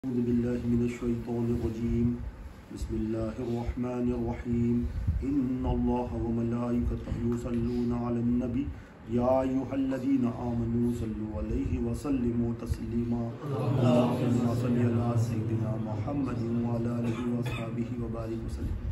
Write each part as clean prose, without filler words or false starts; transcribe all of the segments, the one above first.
औज़ुबिल्लाहिमिनश्शैतानिर्रजीम बिस्मिल्लाहिर्रहमानिर्रहीम इन्नल्लाहा व मलाइकतहु युसल्लूना अलन नबी या अय्युहल्लज़ीना आमनू सल्लु अलैहि व सल्लिमू तस्लीमा अल्लाहुम्मा सल्लि अला सय्यिदिना मुहम्मदिन व अला आलिहि व अस्हाबिहि व बारिक वसल्लिम।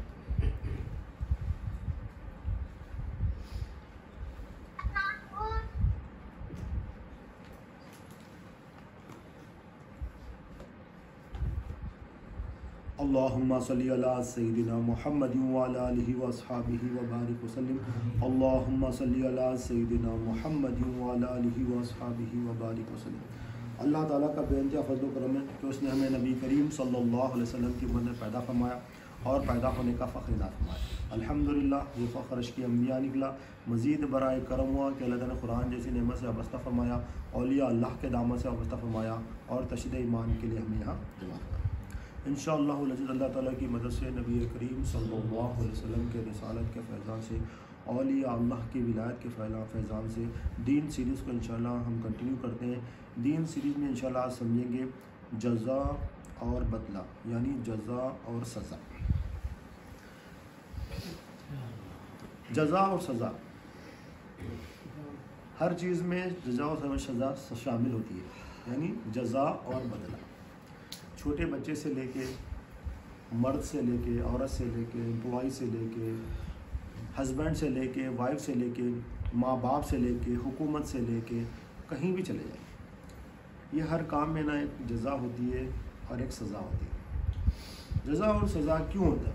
अल्लाहुम्मा सल्लि अला सय्यिदिना मुहम्मदिन व अला आलिहि व अस्हाबिहि व बारिक वसल्लिम। अल्लाहुम्मा सल्लि अला सय्यिदिना मुहम्मदिन व अला आलिहि व अस्हाबिहि व बारिक वसल्लिम। अल्लाह ताला का बेइंतहा फज़्ल व करम है कि उसने हमें नबी करीम सल्लल्लाहु अलैहि वसल्लम की उम्मत में पैदा फरमाया और पैदा होने का फ़ख्र इनात फरमाया। अल्हम्दुलिल्लाह, ये फ़ख्र अश्क अंबिया निकला। मज़ीद बराए करम हुआ कि अल्लाह ताला ने कुरान जैसी नेमत से वाबस्ता फरमाया, औलिया अल्लाह के दामन से वाबस्ता फरमाया और तशदीद ईमान के लिए हमें यहाँ जमा किया। इंशाअल्लाह अल्लाह ताला की मदद से नबी करीम सल्लल्लाहु अलैहि वसल्लम के रिसालत के फैज़ान से, औलिया अल्लाह की विलायत के फैज़ान से दीन सीरीज़ को इंशाअल्लाह हम कंटिन्यू करते हैं। दीन सीरीज़ में इंशाअल्लाह आज समझेंगे जज़ा और बदला, यानी जज़ा और सज़ा। जज़ा और सज़ा, हर चीज़ में जज़ा और सज़ा शामिल होती है, यानी जज़ा और बदला। छोटे बच्चे से लेके, मर्द से लेके, औरत से लेके, एम्प्लॉय से लेके, हस्बैंड से लेके, वाइफ से लेके, माँ बाप से लेके, हुकूमत से लेके, कहीं भी चले जाए, ये हर काम में ना एक जज़ा होती है और एक सज़ा होती है। जज़ा और सज़ा क्यों होता है?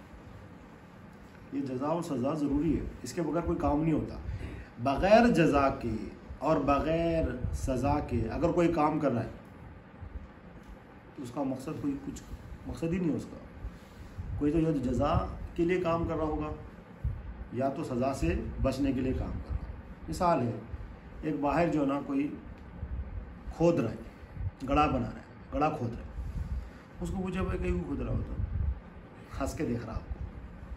ये जज़ा और सज़ा ज़रूरी है, इसके बगैर कोई काम नहीं होता। बग़ैर जज़ा के और बग़ैर सज़ा के अगर कोई काम कर रहा है तो उसका मकसद कुछ मकसद ही नहीं है उसका। कोई तो जज़ा के लिए काम कर रहा होगा या तो सज़ा से बचने के लिए काम कर रहा है। मिसाल है, एक बाहर जो है ना कोई खोद रहा है, गड़ा बना रहा है, गड़ा खोद रहा है, उसको पूछे भाई कहीं खोद रहा हो तो हंस के देख रहा है आपको,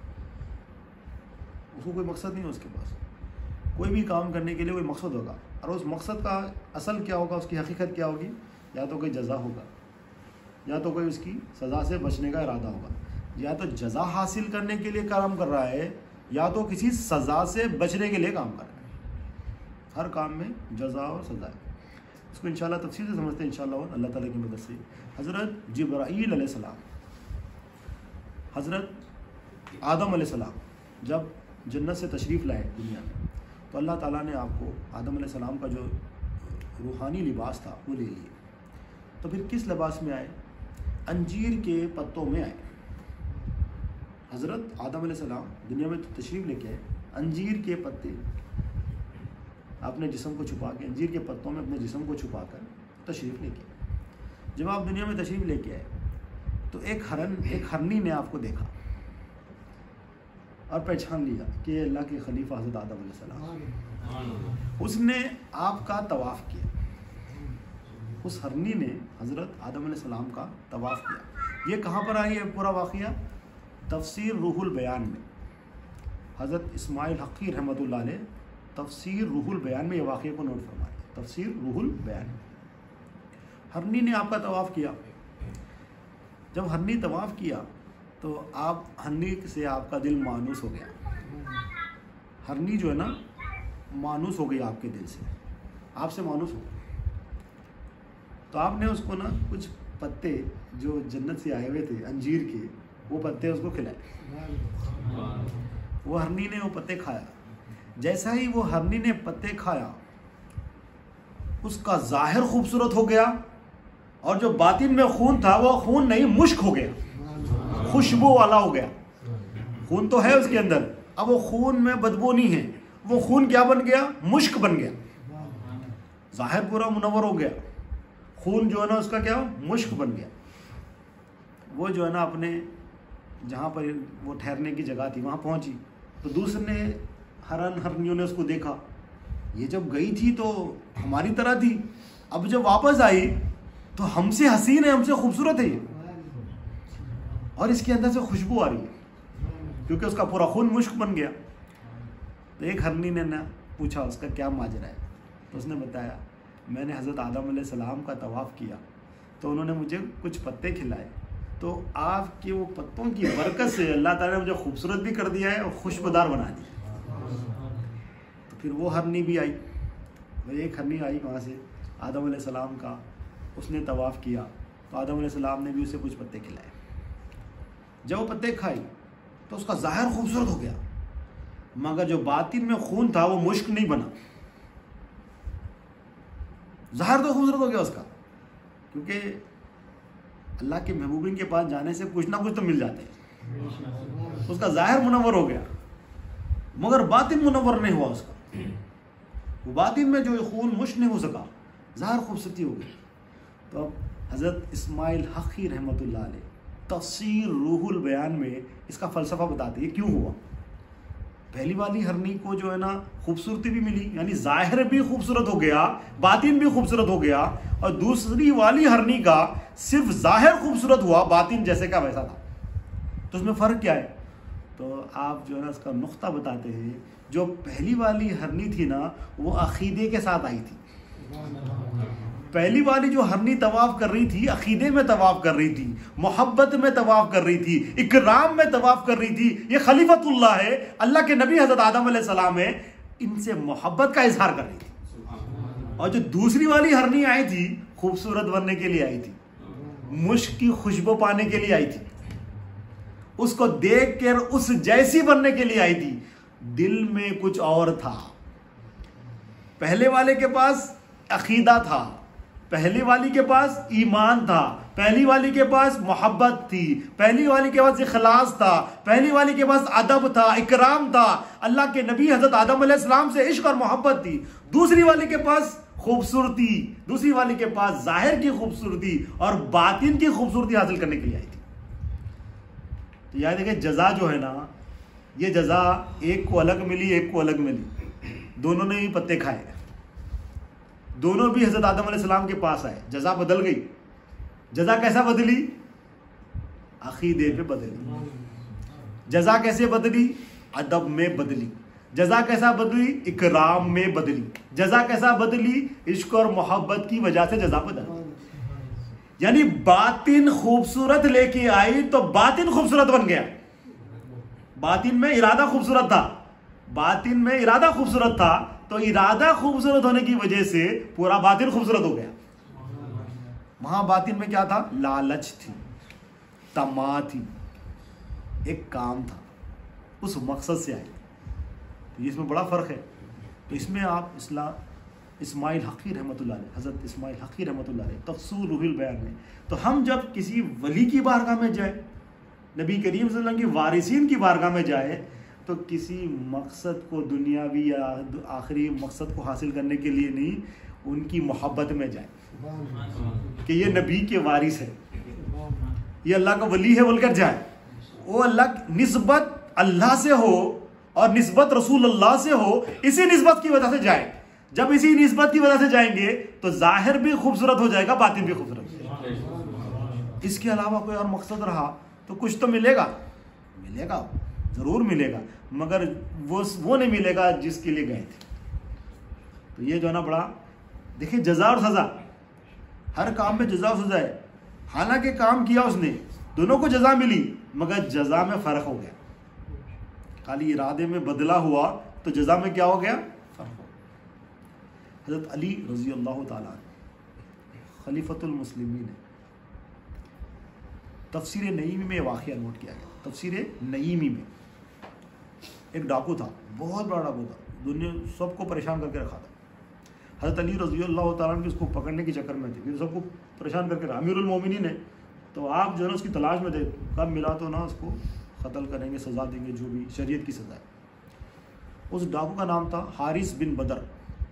उसको कोई मकसद नहीं है उसके पास। कोई भी काम करने के लिए कोई मकसद होगा और उस मकसद का असल क्या होगा, उसकी हकीकत क्या होगी? या तो कोई जज़ा होगा या तो कोई उसकी सज़ा से बचने का इरादा होगा। या तो जज़ा हासिल करने के लिए काम कर रहा है या तो किसी सज़ा से बचने के लिए काम कर रहा है। हर काम में जज़ा और सज़ा है। इसको इंशाल्लाह तफसील से समझते हैं इंशाल्लाह अल्लाह ताला की मदद से। हज़रत जिब्राईल अलैहिस्सलाम, हज़रत आदम अलैहिस्सलाम जब जन्नत से तशरीफ़ लाए दुनिया में, तो अल्लाह ताला ने आपको आदम अलैहिस्सलाम का जो रूहानी लिबास था वो ले लिए। तो फिर किस लिबास में आए? अंजीर के पत्तों में आए। हज़रत आदम अलैहिस्सलाम दुनिया में तशरीफ़ लेके आए, अंजीर के पत्ते अपने जिस्म को छुपा के, अंजीर के पत्तों में अपने जिस्म को छुपा कर तशरीफ़ लेके आए। जब आप दुनिया में तशरीफ़ लेके आए तो एक हरनी ने आपको देखा और पहचान लिया कि ये अल्लाह के खलीफा हज़रत आदम अलैहिस्सलाम। उसने आपका तवाफ़ किया। उस हरनी ने हज़रत आदम अलैहिस्सलाम का तवाफ़ किया। ये कहाँ पर आई है पूरा वाक़या? तफसीर रूहुल बयान में। हज़रत इस्माइल हक़ी रहमतुल्लाह अलैह तफसीर रूहुल बयान में ये वाक़े को नोट फरमाया। तफसीर रूहुल बयान में हरनी ने आपका तवाफ़ किया। जब हरनी तवाफ़ किया तो आप हरनी से आपका दिल मानूस हो गया। हरनी जो है ना मानूस हो गई आपके दिल से, आपसे मानूस हो गई। तो आपने उसको ना कुछ पत्ते जो जन्नत से आए हुए थे अंजीर के, वो पत्ते उसको खिलाए। वो हरनी ने वो पत्ते खाया। जैसा ही वो हरनी ने पत्ते खाया, उसका ज़ाहिर खूबसूरत हो गया और जो बातिन में खून था वो खून नहीं, मुश्क हो गया, खुशबू वाला हो गया। खून तो है उसके अंदर, अब वो खून में बदबू नहीं है, वो खून क्या बन गया? मुश्क बन गया। ज़ाहिर पूरा मुनव्वर हो गया, खून जो है ना उसका क्या? मुश्क बन गया। वो जो है ना अपने जहाँ पर वो ठहरने की जगह थी वहाँ पहुँची तो दूसरे हरनियों ने उसको देखा। ये जब गई थी तो हमारी तरह थी, अब जब वापस आई तो हमसे हसीन है, हमसे खूबसूरत है ये, और इसके अंदर से खुशबू आ रही है क्योंकि उसका पूरा खून मुश्क बन गया। तो एक हरनी ने ना पूछा उसका क्या माजरा है, तो उसने बताया मैंने हज़रत आदम अलैहिस्सलाम का तवाफ़ किया तो उन्होंने मुझे कुछ पत्ते खिलाए, तो आपके वो पत्तों की बरकत से अल्लाह ताला ने मुझे खूबसूरत भी कर दिया है और खुशबूदार बना दिया। तो फिर वो हरनी भी आई, एक हरनी आई वहाँ से आदम अलैहिस्सलाम का, उसने तवाफ़ किया तो आदम अलैहिस्सलाम ने भी उसे कुछ पत्ते खिलाए। जब वो पत्ते खाई तो उसका ज़ाहिर खूबसूरत हो गया, मगर जो बातिन में खून था वो मुश्क नहीं बना। ज़ाहिर तो खूबसूरत हो गया उसका, क्योंकि अल्लाह के महबूबिन के पास जाने से कुछ ना कुछ तो मिल जाते हैं। उसका ज़ाहिर मुनव्वर हो गया, मगर बातिन मुनव्वर नहीं हुआ उसका। वो बातिन में जो खून मुश्क नहीं हो सका, ज़ाहिर खूबसूरती हो गई। तो अब हज़रत इस्माइल हक़ी रहमतुल्लाह अलैह तफ़सीर रूहुल बयान में इसका फ़लसफ़ा बताते हैं क्यों हुआ। पहली वाली हरनी को जो है ना खूबसूरती भी मिली, यानी ज़ाहिर भी खूबसूरत हो गया, बातिन भी खूबसूरत हो गया, और दूसरी वाली हरनी का सिर्फ ज़ाहिर खूबसूरत हुआ, बातिन जैसे का वैसा था। तो उसमें फ़र्क क्या है? तो आप जो है ना इसका नुक्ता बताते हैं, जो पहली वाली हरनी थी ना वो अक़ीदे के साथ आई थी। पहली वाली जो हरनी तवाफ़ कर रही थी, अक़ीदे में तवाफ़ कर रही थी, मोहब्बत में तवाफ़ कर रही थी, इकराम में तवाफ़ कर रही थी। ये खलीफतुल्लाह है, अल्लाह के नबी हज़रत आदम अलैहिस्सलाम है, इनसे मोहब्बत का इजहार कर रही थी। और जो दूसरी वाली हरनी आई थी, खूबसूरत बनने के लिए आई थी, मुश्क की खुशबू पाने के लिए आई थी, उसको देख कर उस जैसी बनने के लिए आई थी। दिल में कुछ और था। पहले वाले के पास अक़ीदा था, पहली वाली के पास ईमान था, पहली वाली के पास मोहब्बत थी, पहली वाली के पास इखलास था, पहली वाली के पास अदब था, इकराम था, अल्लाह के नबी हज़रत आदम अलैहिस्सलाम से इश्क और मोहब्बत थी। दूसरी वाली के पास खूबसूरती, दूसरी वाली के पास ज़ाहिर की खूबसूरती और बातिन की खूबसूरती हासिल करने के लिए आई थी। तो याद देखिए, जज़ा जो है ना, ये जज़ा एक को अलग मिली, एक को अलग मिली। दोनों ने ही पत्ते खाए, दोनों भी हज़रत आदम अलैहिस्सलाम के पास आए, जज़ा बदल गई। जज़ा कैसा बदली? अक़ीदे पे बदली। जज़ा कैसे बदली? अदब में बदली। जज़ा कैसा बदली? इकराम में बदली। जज़ा कैसा बदली? इश्क और मोहब्बत की वजह से जज़ा बदली। यानी बातिन खूबसूरत लेके आई तो बातिन खूबसूरत बन गया। बातिन में इरादा खूबसूरत था, बातिन में इरादा खूबसूरत था, तो इरादा खूबसूरत होने की वजह से पूरा बातिन खूबसूरत हो गया। वहां बातिन में क्या था? लालच थी, तमा थी, एक काम था, उस मकसद से आई। तो इसमें बड़ा फ़र्क है। तो इसमें आप इस्माइल हक़ी रहमतुल्लाह अलैह, हज़रत इस्माइल हक़ी रहमतुल्लाह अलैह तफ़सीर रूहुल बयान में, तो हम जब किसी वली की बारगाह में जाए, नबी करीम सल्लल्लाहु अलैहि वसल्लम की वारिसीन की बारगाह में जाए, तो किसी मकसद को, दुनियावी या आखिरी मकसद को हासिल करने के लिए नहीं, उनकी मोहब्बत में जाए कि ये नबी के वारिस है, ये अल्लाह का वली है बोलकर जाए। वो अल्लाह निस्बत अल्लाह से हो और निस्बत रसूल अल्लाह से हो, इसी निस्बत की वजह से जाए। जब इसी निस्बत की वजह से जाएंगे तो जाहिर भी खूबसूरत हो जाएगा, बातिन भी खूबसूरत हो जाएगा। इसके अलावा कोई और मकसद रहा तो कुछ तो मिलेगा, मिलेगा ज़रूर मिलेगा, मगर वो नहीं मिलेगा जिसके लिए गए थे। तो ये जो है ना, बड़ा देखिए, जज़ा और सज़ा, हर काम में जज़ा और सज़ा है। हालांकि काम किया उसने, दोनों को जज़ा मिली, मगर जज़ा में फ़र्क हो गया। खाली इरादे में बदला हुआ तो जज़ा में क्या हो गया? फ़र्क हो गया। हज़रत अली रज़ी अल्लाह ताला खलीफतुल मुस्लिमीन है, तफ़सीर नईमी में वाक़या नोट किया गया। तफ़सीर नईमी में एक डाकू था, बहुत बड़ा डाकू था, दुनिया सबको परेशान करके रखा था। हज़रत अली रज़ी अल्लाह ताला अन्हु उसको पकड़ने के चक्कर में थे, क्योंकि सबको परेशान करके रखा। अमीरुल मोमिनीन है, तो आप जो है ना उसकी तलाश में थे, कब मिला तो ना उसको कत्ल करेंगे, सज़ा देंगे, जो भी शरीयत की सज़ा है। उस डाकू का नाम था हारिस बिन बदर,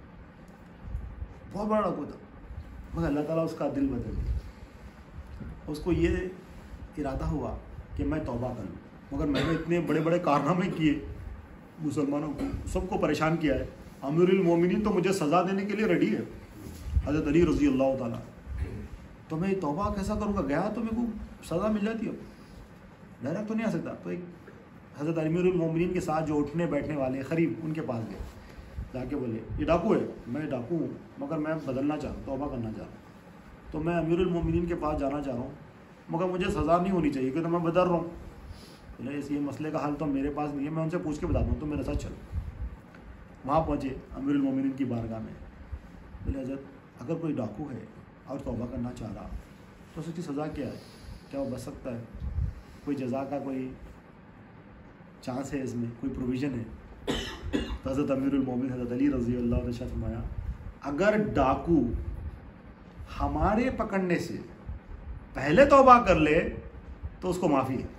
बहुत बड़ा डाकू था, मगर अल्लाह ताला उसका दिल बदल दिया। उसको ये इरादा हुआ कि मैं तौबा कर लूँ, मगर मैंने इतने बड़े बड़े कारनामे किए, मुसलमानों को सबको परेशान किया है, अमीरुल मोमिनीन तो मुझे सज़ा देने के लिए रेडी है, हज़रत अली रज़ी अल्लाह ताला, तो मैं तौबा कैसा करूँगा? गया तो मेरे को सज़ा मिल जाती है, डायरेक्ट तो नहीं आ सकता। तो एक हज़रत अमीरुल मोमिनीन के साथ जो उठने बैठने वाले ख़रीब, उनके पास गए, जाके बोले ये डाकू है, मैं डाकू हूँ, मगर मैं बदलना चाहता हूँ, तौबा करना चाहता हूँ। तो मैं अमीरुल मोमिनीन के पास जाना चाह रहा हूँ, मगर मुझे सज़ा नहीं होनी चाहिए क्योंकि मैं बदर रहा हूँ। बोले इस ये मसले का हल तो मेरे पास नहीं है, मैं उनसे पूछ के बताता हूँ, तो मेरे साथ चलो। वहाँ पहुँचे अमीरुल मोमिनीन की बारगाह में। बोले हज़रत, अगर कोई डाकू है और तौबा करना चाह रहा तो उसकी सज़ा क्या है, क्या वो बच सकता है, कोई जज़ा का कोई चांस है इसमें, कोई प्रोविज़न है? तो हज़रत अमीरुल मोमिनीन हज़रत अली रज़ी अल्लाह ने फरमाया, अगर डाकू हमारे पकड़ने से पहले तौबा कर ले तो उसको माफ़ी है।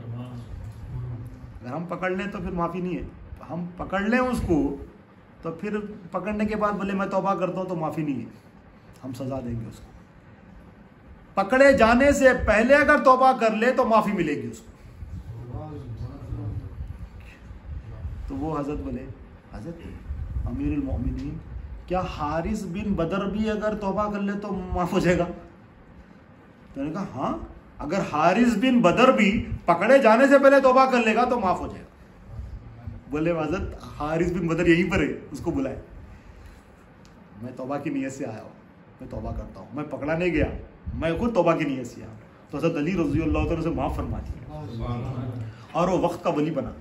अगर हम पकड़ लें तो फिर माफ़ी नहीं है, हम पकड़ लें उसको तो फिर पकड़ने के बाद बोले मैं तौबा करता हूँ तो माफ़ी नहीं है, हम सज़ा देंगे उसको। पकड़े जाने से पहले अगर तौबा कर ले तो माफ़ी मिलेगी उसको। तो वो हज़रत बोले, हज़रत अमीरुल मोमिनीन, क्या हारिस बिन बदर भी अगर तौबा कर ले तो माफ़ हो जाएगा? तो मैंने कहा हाँ, अगर हारिस बिन बदर भी पकड़े जाने से पहले तौबा कर लेगा तो माफ़ हो जाएगा। बोले हज़रत हारिस बिन बदर यहीं पर है, उसको बुलाए। मैं तौबा की नीयत से आया हूँ, मैं तौबा करता हूँ, मैं पकड़ा नहीं गया, मैं खुद तौबा की नीयत से आया। तो हज़रत अली रज़ी अल्लाह तआला से माफ़ फरमा दिया और वो वक्त का वली बना।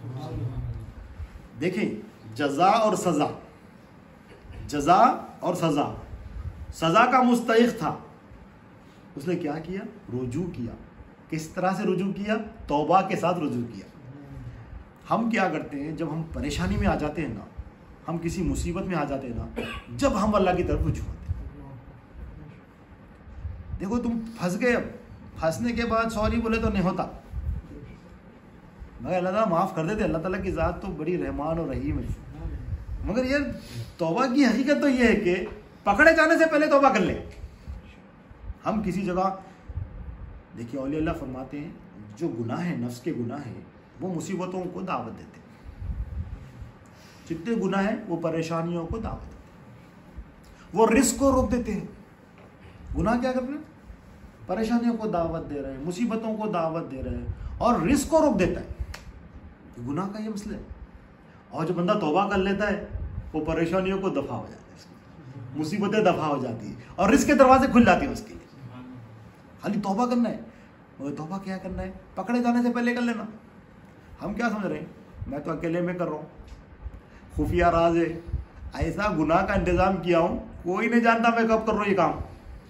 देखें, जज़ा और सज़ा, जज़ा और सज़ा, सज़ा का मुस्तहिक़ था, उसने क्या किया? रुजू किया। किस तरह से रुजू किया? तौबा के साथ रुजू किया। हम क्या करते हैं, जब हम परेशानी में आ जाते हैं ना, हम किसी मुसीबत में आ जाते हैं ना, जब हम अल्लाह की तरफ रुजू होते हैं। देखो तुम फंस गए, अब फंसने के बाद सॉरी बोले तो नहीं होता, मगर अल्लाह ताला माफ़ कर देते। अल्लाह ताला की ज़ात तो बड़ी रहमान और रहीम है। मगर यार तौबा की हकीकत तो ये है कि पकड़े जाने से पहले तौबा कर ले। हम किसी जगह, देखिए औलिया अल्लाह फरमाते हैं, जो गुनाह है, नफ्स के गुनाह है, वो मुसीबतों को दावत देते हैं। जितने गुनाह हैं वो परेशानियों को दावत देते हैं, वो रिस्क को रोक देते हैं। गुनाह क्या कर रहे हैं? परेशानियों को दावत दे रहे हैं, मुसीबतों को दावत दे रहे हैं और रिस्क को रोक देता है। गुनाह का ये मसला है। और जो बंदा तौबा कर लेता है वो परेशानियों को दफा हो जाता है, मुसीबतें दफा हो जाती है और रिस्क के दरवाजे खुल जाते हैं उसके लिए। खाली तौबा करना है, मगर तौबा क्या करना है? पकड़े जाने से पहले कर लेना। हम क्या समझ रहे हैं, मैं तो अकेले में कर रहा हूँ, खुफिया राज है, ऐसा गुनाह का इंतज़ाम किया हूँ, कोई नहीं जानता मैं कब कर रहा हूँ ये काम।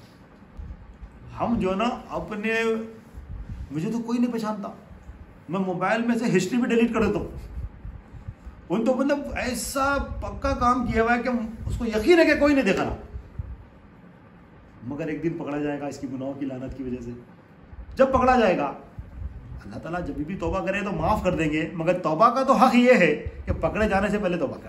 हम जो ना अपने, मुझे तो कोई नहीं पहचानता, मैं मोबाइल में से हिस्ट्री भी डिलीट कर देता हूँ। उन तो मतलब ऐसा पक्का काम किया हुआ है कि उसको यकीन है कि कोई नहीं देखा ना, मगर एक दिन पकड़ा जाएगा इसकी गुनाहों की लानत की वजह से। जब पकड़ा जाएगा, अल्लाह ताला जब भी तौबा करे तो माफ़ कर देंगे, मगर तौबा का तो हक़ ये है कि पकड़े जाने से पहले तौबा कर,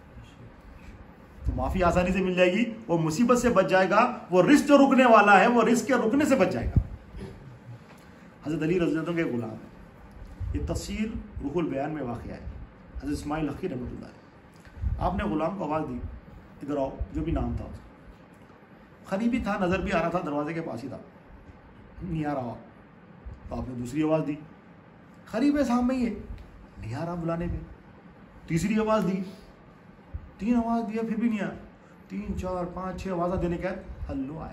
तो माफ़ी आसानी से मिल जाएगी, वो मुसीबत से बच जाएगा, वो रिस्क जो रुकने वाला है वो रिस्क के रुकने से बच जाएगा। हज़रत अली रज़ी अल्लाह के गुलाम है, ये तफसीर रूहुल बयान में वाक़या है। हज़रत इस्माइल हक़ी रहमतुल्लाह, आपने ग़ुलाम को आवाज़ दी, इधर आओ, जो भी नाम था उसका, क़रीबी था, नज़र भी आ रहा था, दरवाजे के पास ही था, नहीं आ रहा। तो आपने दूसरी आवाज़ दी, क़रीब है, सामने ही है, नहीं आ रहा बुलाने पे। तीसरी आवाज़ दी, 3 आवाज़ दिया, फिर भी नहीं आया। 3, 4, 5, 6 आवाज़ें देने के बाद हल्लो आया।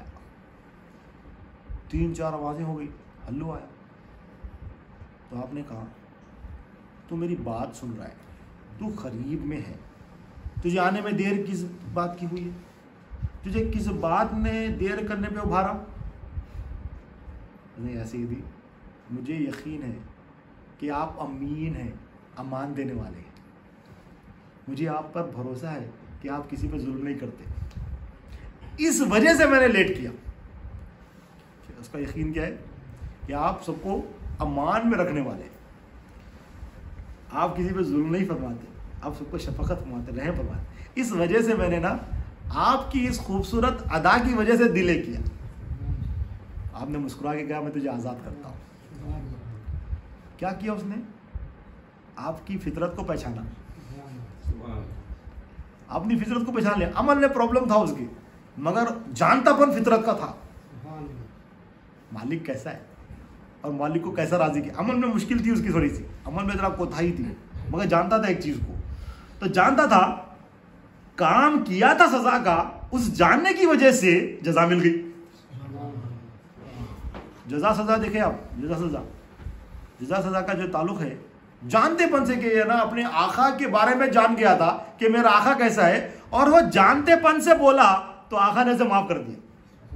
3, 4 आवाज़ें हो गई, हल्लो आया। तो आपने कहा, तू मेरी बात सुन रहा है, तू क़रीब में है, तुझे आने में देर किस बात की हुई है? तुझे किस बात ने देर करने पे उभारा? नहीं, ऐसे ही थी, मुझे यकीन है कि आप अमीन हैं, अमान देने वाले हैं, मुझे आप पर भरोसा है कि आप किसी पर जुल्म नहीं करते, इस वजह से मैंने लेट किया। उसका यकीन क्या है कि आप सबको अमान में रखने वाले हैं, आप किसी पे जुल्म नहीं फरमाते, आप सबको शफकत फरमाते, रहम फरमाते। इस वजह से मैंने ना आपकी इस खूबसूरत अदा की वजह से दिले किया। आपने मुस्कुरा के कहा, मैं तुझे आज़ाद करता हूँ। क्या किया उसने? आपकी फितरत को पहचाना, अपनी फितरत को पहचान लिया। अमल में प्रॉब्लम था उसकी, मगर जानतापन फितरत का था, मालिक कैसा है और मालिक को कैसा राजी किया। अमल में मुश्किल थी उसकी थोड़ी सी, अमल में जरा कोताही थी, मगर जानता था एक चीज़ को, तो जानता था काम किया था सज़ा का, उस जानने की वजह से जज़ा मिल गई। जजा सज़ा देखे आप, जजा सज़ा का जो ताल्लुक़ है जानतेपन से कि ना अपने आका के बारे में जान गया था कि मेरा आका कैसा है, और वो जानतेपन से बोला तो आका ने उसे माफ़ कर दिया।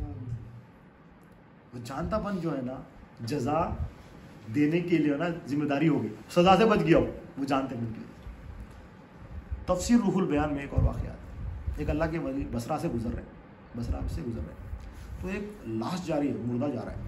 वो जानतापन जो है ना जजा देने के लिए ना जिम्मेदारी होगी, सज़ा से बच गया वो जानतेपन के लिए। तफसीर रूहुल बयान में एक और वाक़या है। एक अल्लाह के वली बसरा से गुजर रहे, तो एक लाश जा रही है, मुर्दा जा रहा है,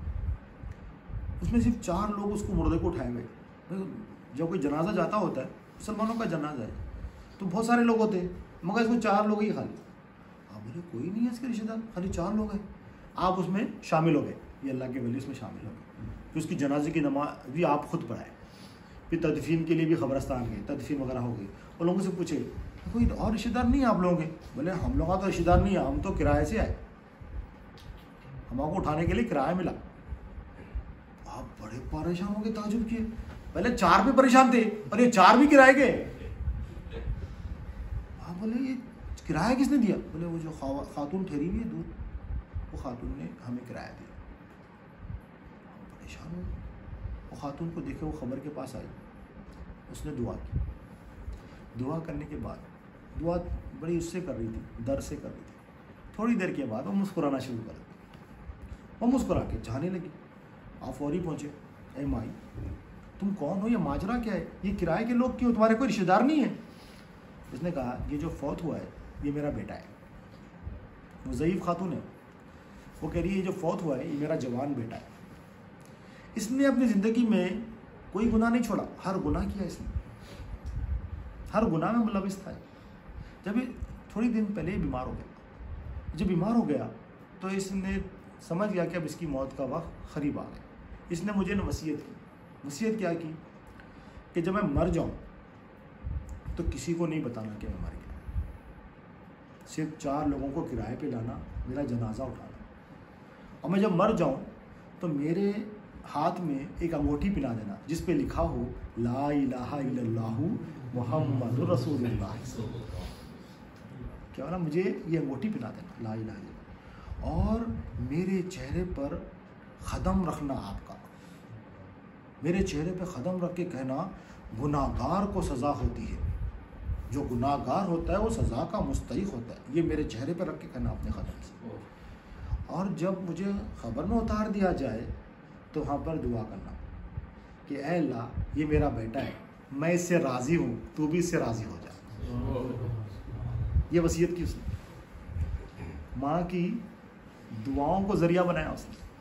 उसमें सिर्फ 4 लोग उसको मुर्दे को उठाए गए। जब कोई जनाजा जाता होता है, मुसलमानों का जनाजा है, तो बहुत सारे लोग होते हैं, मगर इसमें 4 लोग ही खाली। आप बोले कोई नहीं है इसके रिश्तेदार, खाली 4 लोग हैं, आप उसमें शामिल हो गए, ये अल्लाह के वली उसमें शामिल हो गए। फिर उसकी जनाजे की नमाज भी आप खुद पढ़ाए, फिर तदफीन के लिए भी ख़बरस्तान गए, तदफीन वगैरह हो गई, और लोगों से पूछे कोई और रिश्तेदार नहीं है आप लोगों के? बोले हम लोगों का तो रिश्तेदार नहीं है, हम तो किराए से आए, हमको उठाने के लिए किराया मिला। आप बड़े परेशान हो गए, ताजुब किए, पहले 4 भी परेशान थे और ये 4 भी किराए के। आप बोले ये किराया किसने दिया? बोले वो जो खातून ठहरी हुई है दूर, वो खातून ने हमें किराया दिया। परेशान हो, वो खातून को देखे, वो खबर के पास आई, उसने दुआ की। दुआ करने के बाद, दुआ बड़ी उससे कर रही थी, दर से कर रही थी। थोड़ी देर के बाद वो मुस्कुराना शुरू कर दी, वो मुस्कुरा के जाने लगी। आप फौरी पहुँचे, ए माई तुम कौन हो, ये माजरा क्या है, ये किराए के लोग क्यों, तुम्हारे कोई रिश्तेदार नहीं है? उसने कहा ये जो फौत हुआ है ये मेरा बेटा है। वो ज़ईफ़ खातून है, वो कह रही है ये जो फौत हुआ है ये मेरा जवान बेटा है। इसने अपनी ज़िंदगी में कोई गुनाह नहीं छोड़ा, हर गुनाह किया इसने, हर गुनाह में मुलविस था। जब ये थोड़ी दिन पहले बीमार हो गया, जब बीमार हो गया तो इसने समझ गया कि अब इसकी मौत का वक्त करीब आ गया। इसने मुझे न वसीयत क्या की कि जब मैं मर जाऊं तो किसी को नहीं बताना कि मैं मर गया, सिर्फ 4 लोगों को किराए पे लाना, मेरा जनाजा उठाना, और मैं जब मर जाऊं तो मेरे हाथ में एक अंगूठी पिला देना जिस पे लिखा हो ला इलाहा इल्लल्लाहु मुहम्मदुर रसूलुल्लाह। क्या ना, मुझे ये अंगूठी पिला देना ला इलाहा इल्लल्लाह, और मेरे चेहरे पर ख़दम रखना आपका, मेरे चेहरे पे ख़दम रख के कहना गुनाहगार को सज़ा होती है, जो गुनाहगार होता है वो सज़ा का मुस्तहिक होता है, ये मेरे चेहरे पे रख के कहना अपने ख़दम से। और जब मुझे ख़बर में उतार दिया जाए तो वहाँ पर दुआ करना कि ऐ अल्लाह ये मेरा बेटा है, मैं इससे राज़ी हूँ, तू भी इससे राज़ी हो जा। ये वसीयत की उसने, माँ की दुआओं को ज़रिया बनाया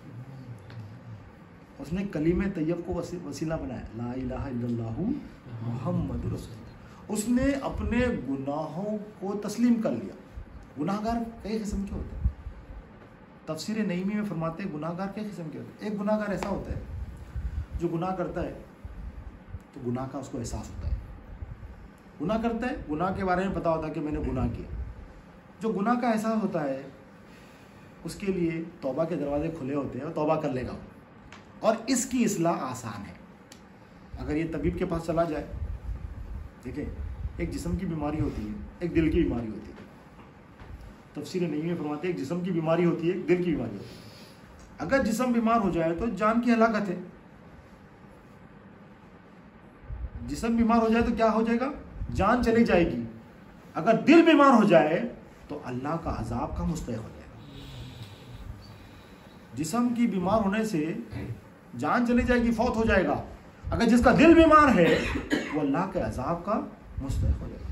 उसने कलीमे तैयब को वसीला बनाया, ला इलाहा इल्लल्लाहु मुहम्मदुर रसूलुल्लाह। उसने अपने गुनाहों को तस्लीम कर लिया। गुनाहगार कई किस्म के होते हैं, तफसीर नईमी में फरमाते हैं गुनाहगार कई किस्म के होते हैं। एक गुनाहगार ऐसा होता है जो गुनाह करता है तो गुनाह का उसको एहसास होता है, गुनाह करता है, गुनाह के बारे में पता होता है कि मैंने गुनाह किया। जो गुनाह का एहसास होता है उसके लिए तौबा के दरवाजे खुले होते हैं और तौबा कर लेगा, और इसकी इस्लाह आसान है। अगर ये तबीब के पास चला जाए, देखिए एक जिस्म की बीमारी होती है, एक दिल की बीमारी होती है। तफसीर नहीं में फरमाते हैं एक जिस्म की बीमारी होती है, एक दिल की बीमारी होती है। अगर जिस्म बीमार हो जाए तो जान की हलाकत है, जिस्म बीमार हो जाए तो क्या हो जाएगा, जान चली जाएगी। अगर दिल बीमार हो जाए तो अल्लाह का अजाब का मुस्तहिक हो जाएगा। जिस्म की बीमार होने से जान चली जाएगी, फौत हो जाएगा। अगर जिसका दिल बीमार है वो अल्लाह के अजाब का मुस्तहिक हो जाएगा।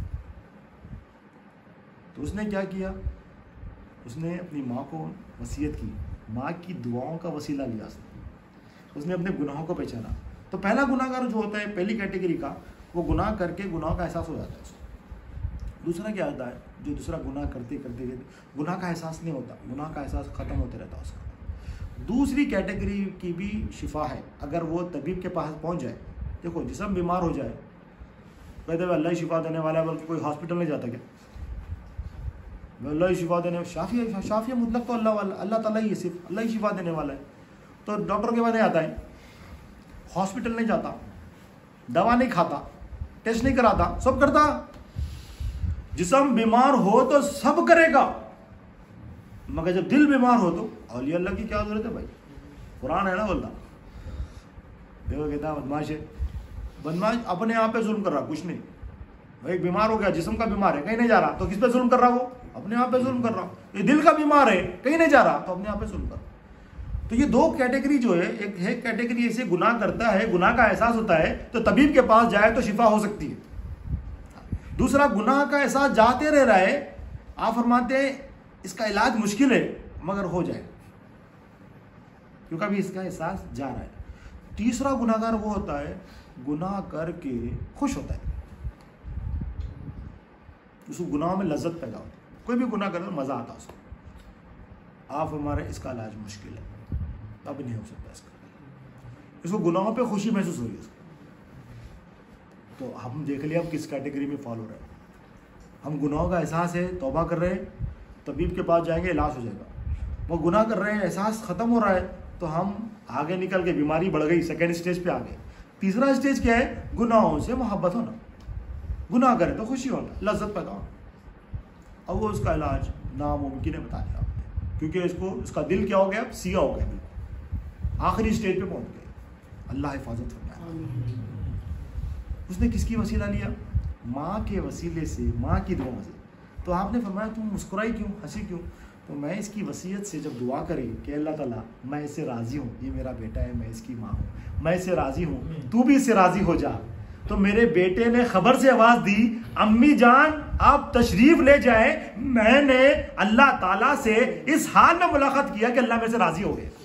तो उसने क्या किया, उसने अपनी माँ को वसीयत की, माँ की दुआओं का वसीला लिया उसने अपने गुनाहों को पहचाना। तो पहला गुनाहगार जो होता है, पहली कैटेगरी का, वो गुनाह करके गुनाह का एहसास हो जाता है उसको। दूसरा क्या होता है, जो दूसरा गुनाह करते करते गुनाह का एहसास नहीं होता, गुनाह का एहसास ख़त्म होते रहता है उसका। दूसरी कैटेगरी की भी शिफा है, अगर वो तबीब के पास पहुंच जाए। देखो जिस्म बीमार हो जाए, कहते हुए अल्लाह ही शिफा देने वाला है, बल्कि कोई हॉस्पिटल नहीं जाता क्या, अल्लाह ही शिफा देने, शाफिया मुतलक तो अल्लाह ताला ही है, सिर्फ अल्लाह ही शिफा देने वाला है। तो डॉक्टर के पास नहीं आता है, हॉस्पिटल नहीं जाता, दवा नहीं खाता, टेस्ट नहीं कराता, सब करता। जिस्म बीमार हो तो सब करेगा, मगर जब दिल बीमार हो तो औलिया अल्लाह की क्या जरूरत है भाई। कुरान है ना बोलता। देखो कहता बदमाश है, बदमाश अपने आप पे जुल्म कर रहा, कुछ नहीं। भाई बीमार हो गया, जिस्म का बीमार है, कहीं नहीं जा रहा, तो किस पे जुल्म कर रहा? वो अपने आप पे जुल्म कर रहा। ये दिल का बीमार है, कहीं नहीं जा रहा, तो अपने आप पे जुल्म कर रहा। तो ये दो कैटेगरी जो है, एक है कैटेगरी ऐसे गुनाह करता है, गुनाह का एहसास होता है तो तबीब के पास जाए तो शिफा हो सकती है। दूसरा गुनाह का एहसास जाते रह रहा है, आप फरमाते हैं इसका इलाज मुश्किल है मगर हो जाए, क्योंकि अभी इसका एहसास जा रहा है। तीसरा गुनाहगार वो होता है गुनाह करके खुश होता है, उसको गुनाह में लज्जत पैदा होती है। कोई भी गुनाह करे तो मजा आता है उसको। आप हमारे इसका इलाज मुश्किल है, अब नहीं हो सकता इसको गुनाहों पे खुशी महसूस हो रही है इसको। तो हम देख लिया अब किस कैटेगरी में फॉलो रहे। हम गुनाहों का एहसास है, तौबा कर रहे हैं, तबीब के पास जाएंगे, इलाज हो जाएगा। वो गुनाह कर रहे हैं, एहसास ख़त्म हो रहा है, तो हम आगे निकल के बीमारी बढ़ गई, सेकेंड स्टेज पे आ गए। तीसरा स्टेज क्या है? गुनाहों से मोहब्बत होना, गुनाह करे तो खुशी होना, लज्जत पैदा होना। अब वो उसका इलाज नामुमकिन है, बता दिया आपने, क्योंकि इसका दिल क्या हो गया? सिया हो गया, बिल्कुल आखिरी स्टेज पे पहुंच गए। अल्लाह हिफाजत फरमाए। उसने किसकी वसीला लिया? माँ के वसीले से, माँ की दुआ से। तो आपने फरमाया तुम मुस्कुराई क्यों, हंसी क्यों? तो मैं इसकी वसीयत से जब दुआ करी कि अल्लाह ताला मैं इससे राज़ी हूँ, ये मेरा बेटा है, मैं इसकी माँ हूँ, मैं इससे राज़ी हूँ, तू भी इससे राज़ी हो जा। तो मेरे बेटे ने खबर से आवाज़ दी, अम्मी जान आप तशरीफ़ ले जाए, मैंने अल्लाह ताला से इस हाल में मुलाकात किया कि अल्लाह मेरे से राज़ी हो गया।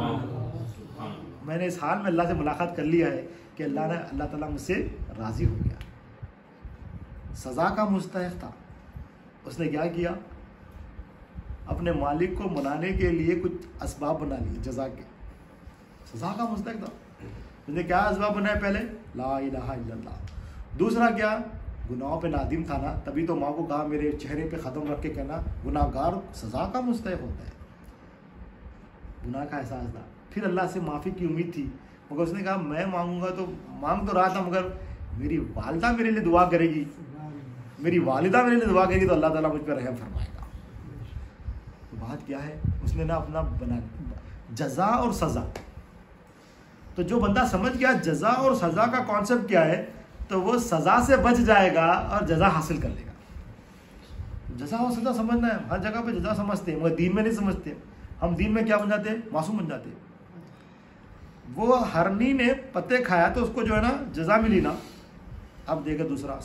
मैंने इस हाल में अल्लाह से मुलाकात कर लिया है कि अल्लाह ताला मुझसे राज़ी हो गया। सज़ा का मुस्तहिक़ था, उसने क्या किया? अपने मालिक को मनाने के लिए कुछ असबाब बना लिए जज़ा के। सज़ा का मुस्तहिक़ था, उसने क्या असबाब बनाए? पहले ला इलाहा इल्लल्लाह। दूसरा क्या? गुनाहों पे नादिम था ना, तभी तो माँ को कहा मेरे चेहरे पे ख़त्म रख के कहना गुनाहगार सज़ा का मुस्तहिक़ होता है। गुनाह का एहसास था, फिर अल्लाह से माफ़ी की उम्मीद थी, मगर उसने कहा मैं मांगूंगा तो मांग तो रहा था, मगर मेरी वालिदा मेरे लिए दुआ करेगी, मेरी वालिदा मेरे लिए दुआ करेगी तो अल्लाह ताला मुझ पर रहम फरमाएगा। तो बात क्या है? उसने ना अपना बना जज़ा और सज़ा। तो जो बंदा समझ गया जज़ा और सज़ा का कॉन्सेप्ट क्या है, तो वो सज़ा से बच जाएगा और जज़ा हासिल कर लेगा। जज़ा और सज़ा समझना है, हर जगह पे जज़ा समझते हैं मगर दीन में नहीं समझते। हम दीन में क्या बन जाते हैं? मासूम बन जाते हैं। वो हरनी ने पत्ते खाया तो उसको जो है ना जज़ा मिली ना। अब देखे दूसरा,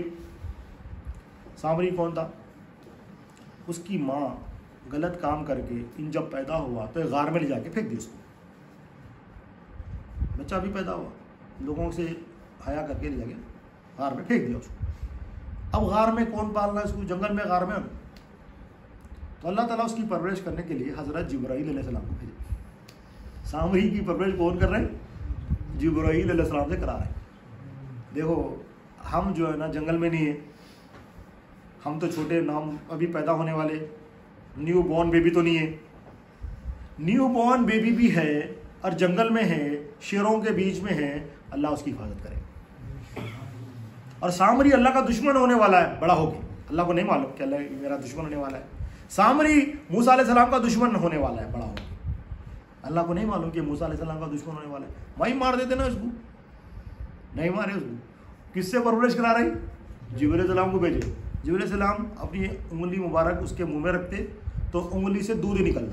सामरी कौन था? उसकी माँ गलत काम करके इन जब पैदा हुआ तो एक गार में ले जाके फेंक दी उसको। बच्चा भी पैदा हुआ, लोगों से हया करके ले जाके गार में फेंक दिया उसको। अब गार में कौन पाल रहा है उसको? जंगल में, गार में। तो अल्लाह ताला उसकी परवरिश करने के लिए हज़रत जिब्राईल अलैहिस्सलाम को भेजे। सामरी की परवरिश कौन कर रहे हैं? जिब्राईल अलैहिस्सलाम से करा रहे हैं। देखो हम जो है ना जंगल में नहीं है, हम तो छोटे नाम अभी पैदा होने वाले न्यू बॉर्न बेबी तो नहीं है। न्यू बॉर्न बेबी भी है और जंगल में है, शेरों के बीच में है, अल्लाह उसकी हिफाजत करे। और सामरी अल्लाह का दुश्मन होने वाला है बड़ा होके, अल्लाह को नहीं मालूम कि अल्लाह मेरा दुश्मन होने वाला है। सामरी मूसा अलैहिस्सलाम का दुश्मन होने वाला है बड़ा होके, अल्लाह को नहीं मालूम कि मूसा अलैहिस्सलाम का दुश्मन होने वाला है। वहीं मार देते ना उसको, नहीं मारे उसको। किससे परवरिश करा रही? जिब्राईल अलैहिस्सलाम को भेजे। जिब्राईल अलैहिस्सलाम अपनी उंगली मुबारक उसके मुंह में रखते तो उंगली से दूध ही निकलता।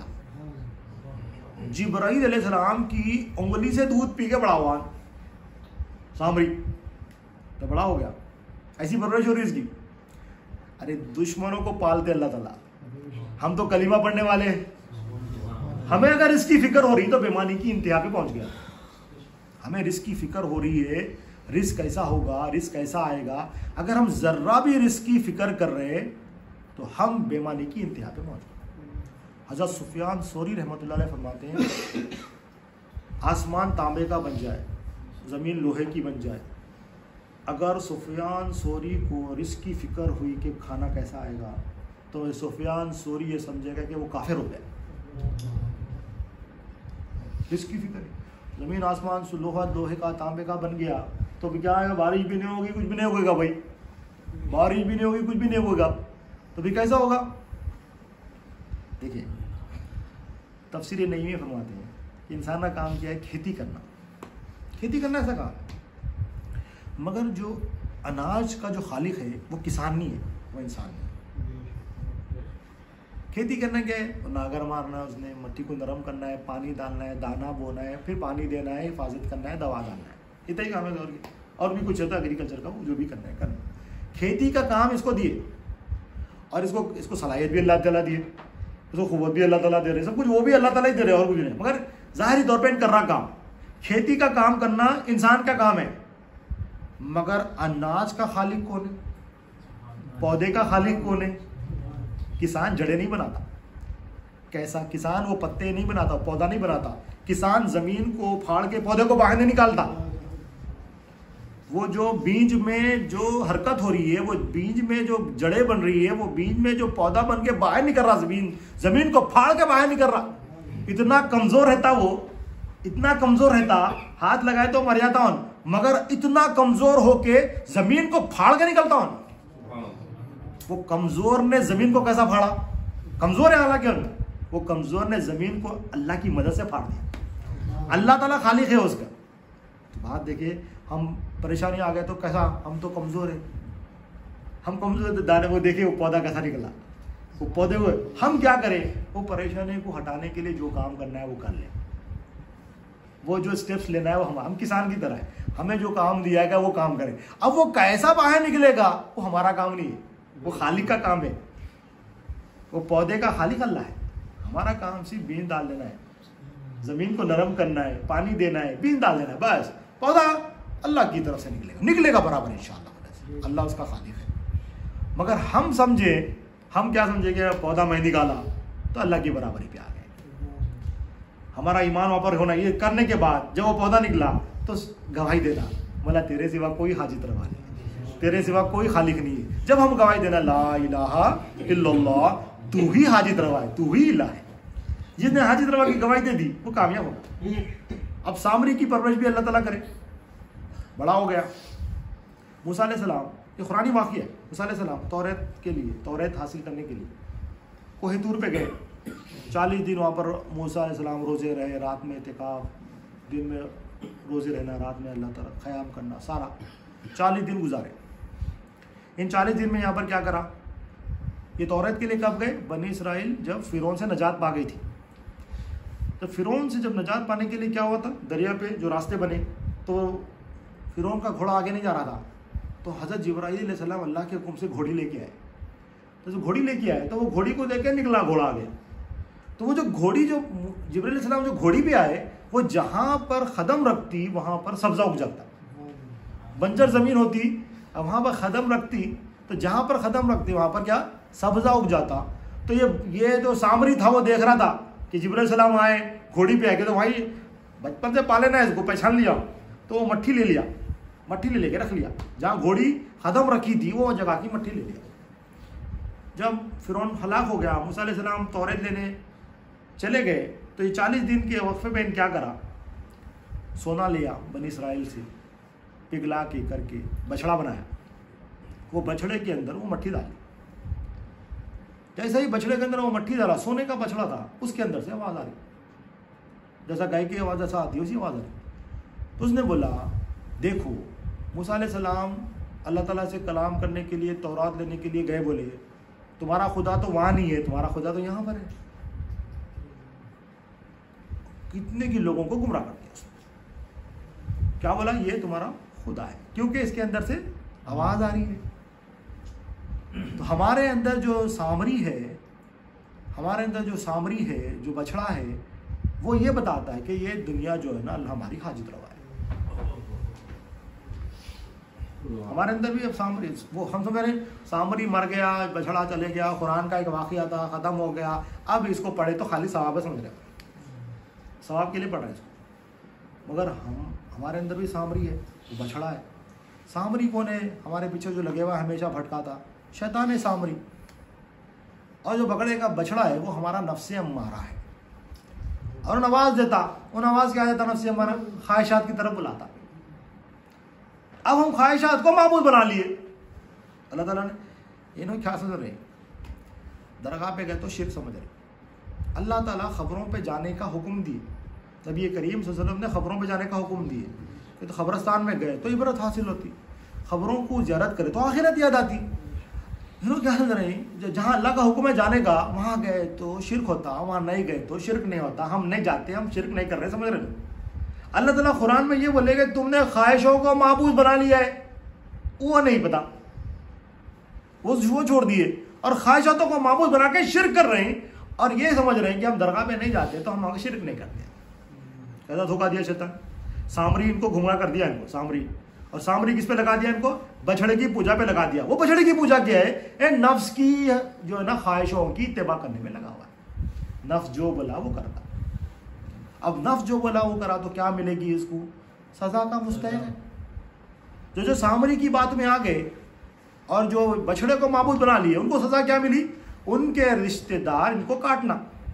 जिब्राईल अलैहिस्सलाम की उंगली से दूध पी के बड़ा हुआ सामरी, तो बड़ा हो गया। ऐसी परवरिश हो रही इसकी। अरे दुश्मनों को पालते अल्लाह ताला, हम तो कलीमा पढ़ने वाले हैं। हमें अगर इसकी फिक्र हो रही तो बेईमानी की इंतहा पे पहुंच गया। हमें रिस्क की फिक्र हो रही है, रिस्क कैसा होगा, रिस्क कैसा आएगा। अगर हम जर्रा भी रिस्क की फिक्र कर रहे हैं तो हम बेईमानी की इंतहा पे पहुंच गए। हज़रत सुफियान सौरी रहमतुल्लाह अलैह फरमाते हैं, आसमान तांबे का बन जाए, ज़मीन लोहे की बन जाए, अगर सुफियान सौरी को रिस्क की फिक्र हुई कि खाना कैसा आएगा, तो सुफियान सौरी ये समझेगा कि वो काफिर हो गया। रिस्क की फिक्र, ज़मीन आसमान लोहे का तांबे का बन गया तो भी क्या आएगा? बारिश भी नहीं होगी, कुछ भी नहीं होगा भाई, बारिश भी नहीं होगी, कुछ भी नहीं होगा, तो भी कैसा होगा? देखिए तफसीर नईमी फरमाते हैं कि इंसान का काम क्या है, खेती करना। खेती करना ऐसा काम है, मगर जो अनाज का जो खालिक है वो किसान नहीं है, वो इंसान है। खेती करना क्या है, नागर मारना है उसने, मिट्टी को नरम करना है, पानी डालना है, दाना बोना है, फिर पानी देना है, हिफाजत करना है, दवा डालना है, इतना ही काम है। और भी कुछ होता है एग्रीकल्चर का, वो जो भी करना है करना। खेती का काम इसको दिए और इसको सलाहियत भी अल्लाह ताला दिए, उसको क़ुव्वत भी अल्लाह ताला दे रहे, सब कुछ वो भी अल्लाह ताला ही दे रहे और कुछ नहीं। मगर ज़ाहिरी तौर पर कर रहा काम, खेती का काम करना इंसान का काम है, मगर अनाज का खालिक कौन है, पौधे का खालिक कौन है? किसान जड़ें नहीं बनाता, कैसा किसान वो पत्ते नहीं बनाता, पौधा नहीं बनाता। किसान जमीन को फाड़ के पौधे को बाहर नहीं निकालता। वो जो बीज में जो हरकत हो रही है, वो बीज में जो जड़ें बन रही है, वो बीज में जो पौधा बन के बाहर निकल रहा, जमीन को फाड़ के बाहर निकल रहा। इतना कमजोर रहता वो, इतना कमजोर रहता, हाथ लगाए तो मर जाता हूं, मगर इतना कमजोर होके जमीन को फाड़ के निकलता हूं। वो कमजोर ने जमीन को कैसा फाड़ा? कमजोर है हालांकि वो कमजोर ने जमीन को अल्लाह की मदद से फाड़ दिया। अल्लाह ताला खालिक है उसका। तो बात देखिए, हम परेशानी आ गए तो कैसा, हम तो कमजोर है, हम कमजोर दाने को देखिए वो पौधा कैसा निकला, वो पौधे को हम क्या करें? वो परेशानी को हटाने के लिए जो काम करना है वो कर ले, वो जो स्टेप्स लेना है वो हम किसान की तरह है, हमें जो काम दिया गया वो काम करें। अब वो कैसा बाहर निकलेगा वो हमारा काम नहीं है, वो खालिक का काम है। वो पौधे का खालिक अल्लाह है, हमारा काम सिर्फ बीज डाल देना है, जमीन को नरम करना है, पानी देना है, बीज डाल देना है, बस पौधा अल्लाह की तरफ से निकलेगा बराबर इंशाअल्लाह। अल्लाह उसका खालिक है। मगर हम समझे, हम क्या समझे कि पौधा मैं निकाला तो अल्लाह की बराबरी पे आ गए। हमारा ईमान वहाँ पर होना, ये करने के बाद जब वो पौधा निकला तो गवाही देना, बोला तेरे सिवा कोई हाजित रवा नहीं, तेरे सिवा कोई खालिक नहीं है। जब हम गवाही देना ला इलाहा इल्लल्लाह, तू ही हाजित रवा है, तू ही इलाह है, जिसने हाजित रवा की गवाही दे दी वो कामयाब होगा। अब सामरी की परवरिश भी अल्लाह ताला करे, बड़ा हो गया। मूसा अलैहिस्सलाम, ये कुरानी वाक़िया है, मूसा अलैहिस्सलाम तौरात के लिए, तौरात हासिल करने के लिए कोहे तूर पे गए। 40 दिन वहाँ पर मूसा अलैहिस्सलाम रोज़े रहे, रात में इतिकाफ, दिन में रोज़े रहना, रात में अल्लाह ताला क़याम करना, सारा 40 दिन गुजारे। इन 40 दिन में यहाँ पर क्या करा? ये तौरात के लिए कब गए? बनी इसराइल जब फ़िरौन से नजात पा गई थी। तो फ़िरौन से जब नजात पाने के लिए क्या हुआ था, दरिया पे जो रास्ते बने, तो फ़िरौन का घोड़ा आगे नहीं जा रहा था, तो हज़रत जिब्राईल अलैहिस्सलाम अल्लाह के हुक्म से घोड़ी लेके आए। तो जो घोड़ी लेके आए तो वो घोड़ी को देख के निकला घोड़ा आगे। तो वो जो घोड़ी, जो जिब्राईल अलैहिस्सलाम जो घोड़ी पे आए, वो जहाँ पर कदम रखती वहाँ पर सब्ज़ा उग जाता। बंजर ज़मीन होती, अब वहाँ पर कदम रखती तो जहाँ पर कदम रखती वहाँ पर क्या सब्ज़ा उग जाता। तो ये जो सामरी था वो देख रहा था कि जिब्राईल अलैहिस्सलाम आए घोड़ी पे आके, तो भाई बचपन से पाले ना, इसको पहचान लिया, तो वो मट्ठी ले लिया, मट्ठी ले लेके रख लिया, जहाँ घोड़ी कदम रखी थी वो जगह की मट्ठी ले लिया। जब फ़िरौन हलाक हो गया, मूसा अलैहिस्सलाम तौरात लेने चले गए, तो ये 40 दिन के वक्फे में क्या करा? सोना लिया बनी इसराइल से, पिघला के करके बछड़ा बनाया, वो बछड़े के अंदर वो मट्ठी डाली। जैसे ही बछड़े के अंदर वो मट्ठी डाला, सोने का बछड़ा था, उसके अंदर से आवाज़ आ रही, जैसा गाय की आवाज़ जैसा आती है उसी आवाज़ आ रही। तो उसने बोला देखो, मूसा अलैहिस्सलाम अल्लाह ताला से कलाम करने के लिए, तौरात लेने के लिए गए, बोले तुम्हारा खुदा तो वहाँ नहीं है, तुम्हारा खुदा तो यहाँ पर है। कितने की लोगों को गुमराह कर दिया उसने। क्या बोला? ये तुम्हारा खुदा है, क्योंकि इसके अंदर से आवाज़ आ रही है। तो हमारे अंदर जो सामरी है, हमारे अंदर जो सामरी है, जो बछड़ा है, वो ये बताता है कि ये दुनिया जो है ना अल्लाह हमारी हाजित रवा है। हमारे अंदर भी अब सामरी, वो हम समझ रहे सामरी मर गया, बछड़ा चले गया, कुरान का एक वाक़या था, ख़त्म हो गया, अब इसको पढ़े तो खाली सवाब समझ रहे, सवाब के लिए पढ़ रहे इसको। मगर हमारे अंदर भी सामरी है, वो बछड़ा है। सामरी कौन है? हमारे पीछे जो लगे हुआ हमेशा भटकाता, शैतान है सामरी। और जो बकरे का बछड़ा है वो हमारा नफ्से अम्मारा है, और आवाज़ देता, उन आवाज़ क्या देता? नफ्से अम्मारा, ख्वाहिशात की तरफ बुलाता। अब हम ख्वाहिशात को माबूद बना लिए। अल्लाह ताला ने इन्होंने क्या समझ रहे, दरगाह पे गए तो शिर्क समझ रहे। अल्लाह ताला ख़बरों पे जाने का हुक्म दिए, नबी करीम सल्लल्लाहु अलैहि वसल्लम ने ख़बरों पे जाने का हुक्म दिए कि तो ख़बरस्तान में गए तो इबरत हासिल होती, ख़बरों को ज़ियारत करे तो आखिरत याद आती। लोग क्या समझ रहे हैं, जहाँ अल्लाह का हुक्म है जाने का वहाँ गए तो शिरक होता, वहाँ नहीं गए तो शिरक नहीं होता, हम नहीं जाते, हम शिरक नहीं कर रहे। समझ रहे हो? अल्लाह ताला कुरान में ये बोलेगा तुमने ख्वाहिशों को माबूद बना लिया है, वो नहीं पता, वो छोड़ दिए और ख्वाहिशातों को माबूद बना के शिरक कर रहे हैं और ये समझ रहे हैं कि हम दरगाह पे नहीं जाते तो हम वहाँ शिरक नहीं करते। ऐसा धोखा दिया शैतान। सामरी इनको गुमराह कर दिया, इनको सामरी, और सामरी किस पे लगा दिया इनको? बछड़े की पूजा पे लगा दिया। वो बछड़े की पूजा क्या है? नफ्स की जो है ना ख्वाहिशों की इत्तिबा करने में लगा हुआ है। नफ्स जो बोला वो करता। अब नफ्स जो बोला वो करा तो क्या मिलेगी इसको? सजा का मुस्तहिक है। जो सामरी की बात में आ गए और जो बछड़े को माबूद बना लिए उनको सजा क्या मिली? उनके रिश्तेदार इनको काटना,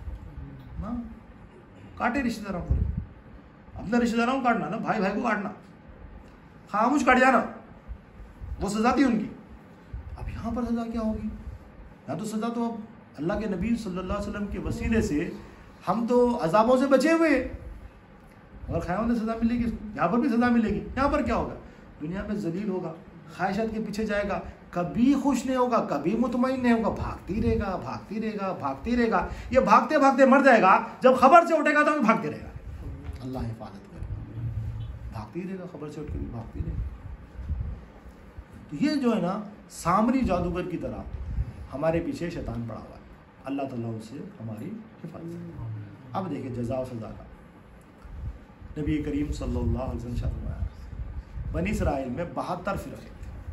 काटे रिश्तेदारों को, अपने रिश्तेदारों को काटना ना, भाई भाई को काटना, खामोश काट जाना, वो सजा थी उनकी। अब यहाँ पर सजा क्या होगी? यहाँ तो सजा तो अब अल्लाह के नबी सल्लल्लाहु अलैहि वसल्लम के वसीले से हम तो अजाबों से बचे हुए, अगर ख्याल में सजा मिलेगी इसको, यहाँ पर भी सजा मिलेगी। यहाँ पर क्या होगा? दुनिया में जलील होगा, ख्वाहिशात के पीछे जाएगा, कभी खुश नहीं होगा, कभी मुतमईन नहीं होगा, भागती रहेगा भागती रहेगा भागती रहेगा। ये भागते भागते मर जाएगा, जब खबर से उठेगा तो भागते रहेगा। अल्लाह हिफाजत करे, भागती रहेगा, खबर से उठ के भी भागती रहेगा। तो ये जो है ना सामरी जादूगर की तरह हमारे पीछे शैतान पड़ा हुआ है। अल्लाह ताला उससे हमारी हिफाजत। अब देखिए जज़ा और सज़ा का नबी करीम सल्लल्लाहु अलैहि वसल्लम फरमाया, बनी इसराइल में 72 फ़िरक़े,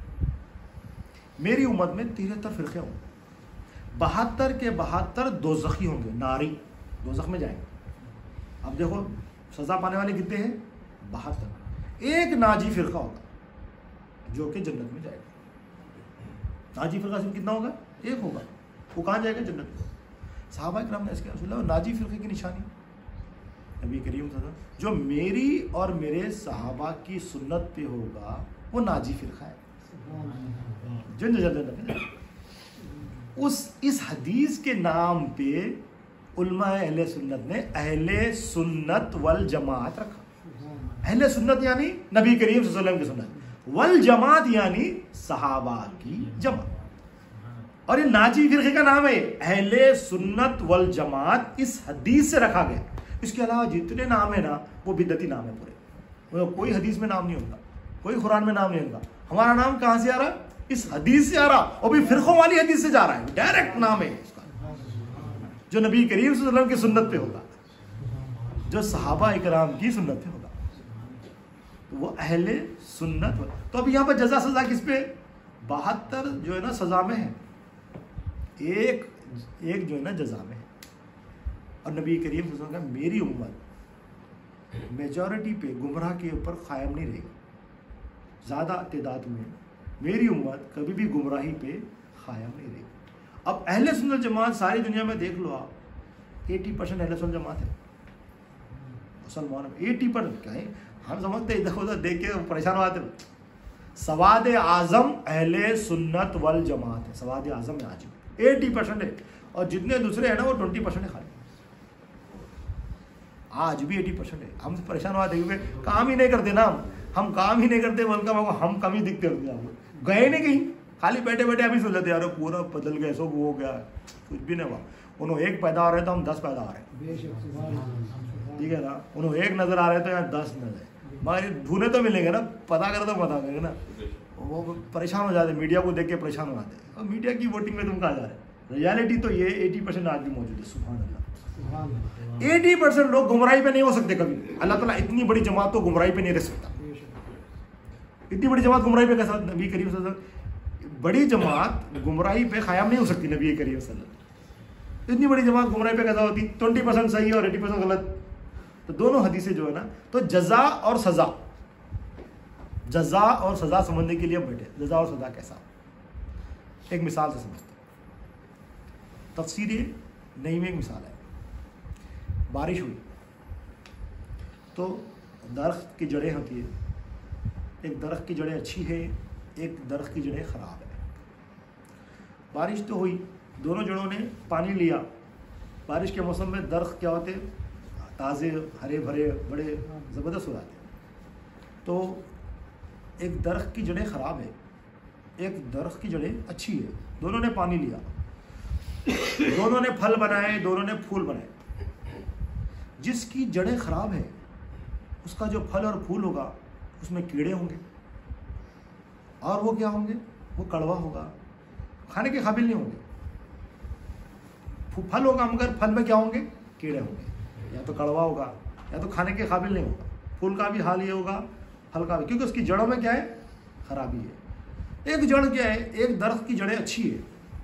मेरी उम्मत में 73 फ़िरक़े होंगे। 72 के 72 दोज़खी होंगे, नारी दोज़ख में जाएंगे। अब देखो सज़ा पाने वाले कितने हैं? 72। एक नाजी फ़िरक़ा होगा जो कि जन्नत में जाएगा। नाजी फ़िरक़ा सिर्फ कितना होगा? एक होगा। वो कहाँ जाएगा? जन्नत में। सहाबा किराम ने इसके रसूल नाजी फ़िरक़े की निशानी नबी करीम सल्लल्लाहु जो मेरी और मेरे सहाबा की सुन्नत पे होगा वो नाजी फ़िरक़ा है जो जन्नत में जाएगा। इस हदीस के नाम पे उलमा अहले सुन्नत ने अहले सुन्नत वल जमात रखा। अहले सुन्नत यानी नबी करीम सल्लल्लाहु अलैहि वसल्लम की सुन्नत, वल जमात यानी सहाबा की जमात। और ये नाजी फिरके का नाम है अहले सुन्नत वल जमात, इस हदीस से रखा गया। इसके अलावा जितने नाम है ना वो बिदअती नाम है पूरे। कोई हदीस में नाम नहीं होगा, कोई कुरान में नाम नहीं होगा। हमारा नाम कहाँ से आ रहा? इस हदीस से आ रहा, और भी फिरकों वाली हदीस से जा रहा है। डायरेक्ट नाम है उसका जो नबी करीम सल्लल्लाहु अलैहि वसल्लम की सुन्नत पे होगा, जो सहाबा इकराम की सुन्नत पे होगा, तो वो अहले सुन्नत। तो अब यहाँ पर जजा सजा किस पे? 72 जो है ना सजा में है, एक जो है ना जजा में है। और नबी करीम सल्लल्लाहु अलैहि वसल्लम का मेरी उम्मत मेजॉरिटी पे गुमराह के ऊपर कायम नहीं रहेगी। ज़्यादा तादाद में मेरी उम्मत कभी भी गुमराही पे कायम नहीं रहेगी। अब अहले सुन्नत जमात सारी दुनिया में देख लो आप, 80% अहले सुन्नत जमात है मुसलमान में। 80% क्या है? हम समझते इधर उधर देख के परेशान हो जाते। सवाद आज़म अहले सुन्नत वल जमात है, सवाद आज़म है आज 80% है, और जितने दूसरे हैं ना वो 20% है खाली। आज भी 80% है। हम परेशान हुआ देखिए, काम ही नहीं करते ना, हम काम ही नहीं करते, बल्कि हम कम ही दिखते होते हैं। गए नहीं कहीं, खाली बैठे बैठे अभी सुन लेते यार पूरा बदल गया, सब हो गया, कुछ भी नहीं हुआ। उन्होंने एक पैदा हो रहे तो हम 10 पैदा हो रहे, ठीक है ना। उन्होंने एक नज़र आ रहे तो यहाँ 10 नजर, मगर ढूंढे तो मिलेंगे ना, पता करे तो पता करेंगे ना। वो परेशान हो जाते, मीडिया को देख के परेशान हो जाते। और मीडिया की वोटिंग में तुम कहाँ जा रहे? रियलिटी तो ये 80% आज भी मौजूद है। सुभान अल्लाह, 80% लोग गुमराही पे नहीं हो सकते कभी। अल्लाह ताला इतनी बड़ी जमात तो गुमराही पे नहीं रह सकता। इतनी बड़ी जमात गुमराही पे कैसा? नबी करीम सल्लल्लाहु अलैहि वसल्लम, बड़ी जमात गुमराही पे कायम नहीं हो सकती। नबी करीम सल्लल्लाहु अलैहि वसल्लम, इतनी बड़ी जमात गुमराही पे कैसा होती? 20% सही और 80% गलत। तो दोनों हदीसें जो है ना, तो जजा और सजा, जजा और सजा समझने के लिए बैठे। जजा और सजा कैसा? एक मिसाल से समझते। तफसीर नई में एक मिसाल है। बारिश हुई तो दरख्त की जड़ें होती है, एक दरख्त की जड़ें अच्छी है, एक दरख्त की जड़ें ख़राब है। बारिश तो हुई, दोनों जड़ों ने पानी लिया। बारिश के मौसम में दरख्त क्या होते हैं? ताज़े हरे भरे बड़े ज़बरदस्त हो जाते हैं। तो एक दरख्त की जड़ें ख़राब है, एक दरख्त की जड़ें अच्छी है, दोनों ने पानी लिया, दोनों ने फल बनाए, दोनों ने फूल बनाए। जिसकी जड़ें ख़राब है उसका जो फल और फूल होगा उसमें कीड़े होंगे, और वो क्या होंगे, वो कड़वा होगा, खाने के काबिल नहीं होंगे। फल होगा मगर फल में क्या होंगे, कीड़े होंगे, या तो कड़वा होगा या तो खाने के काबिल नहीं होगा। फूल का भी हाल ये होगा, फल का भी, क्योंकि उसकी जड़ों में क्या है, खराबी है। एक जड़ क्या है, एक दरख्त की जड़ें अच्छी है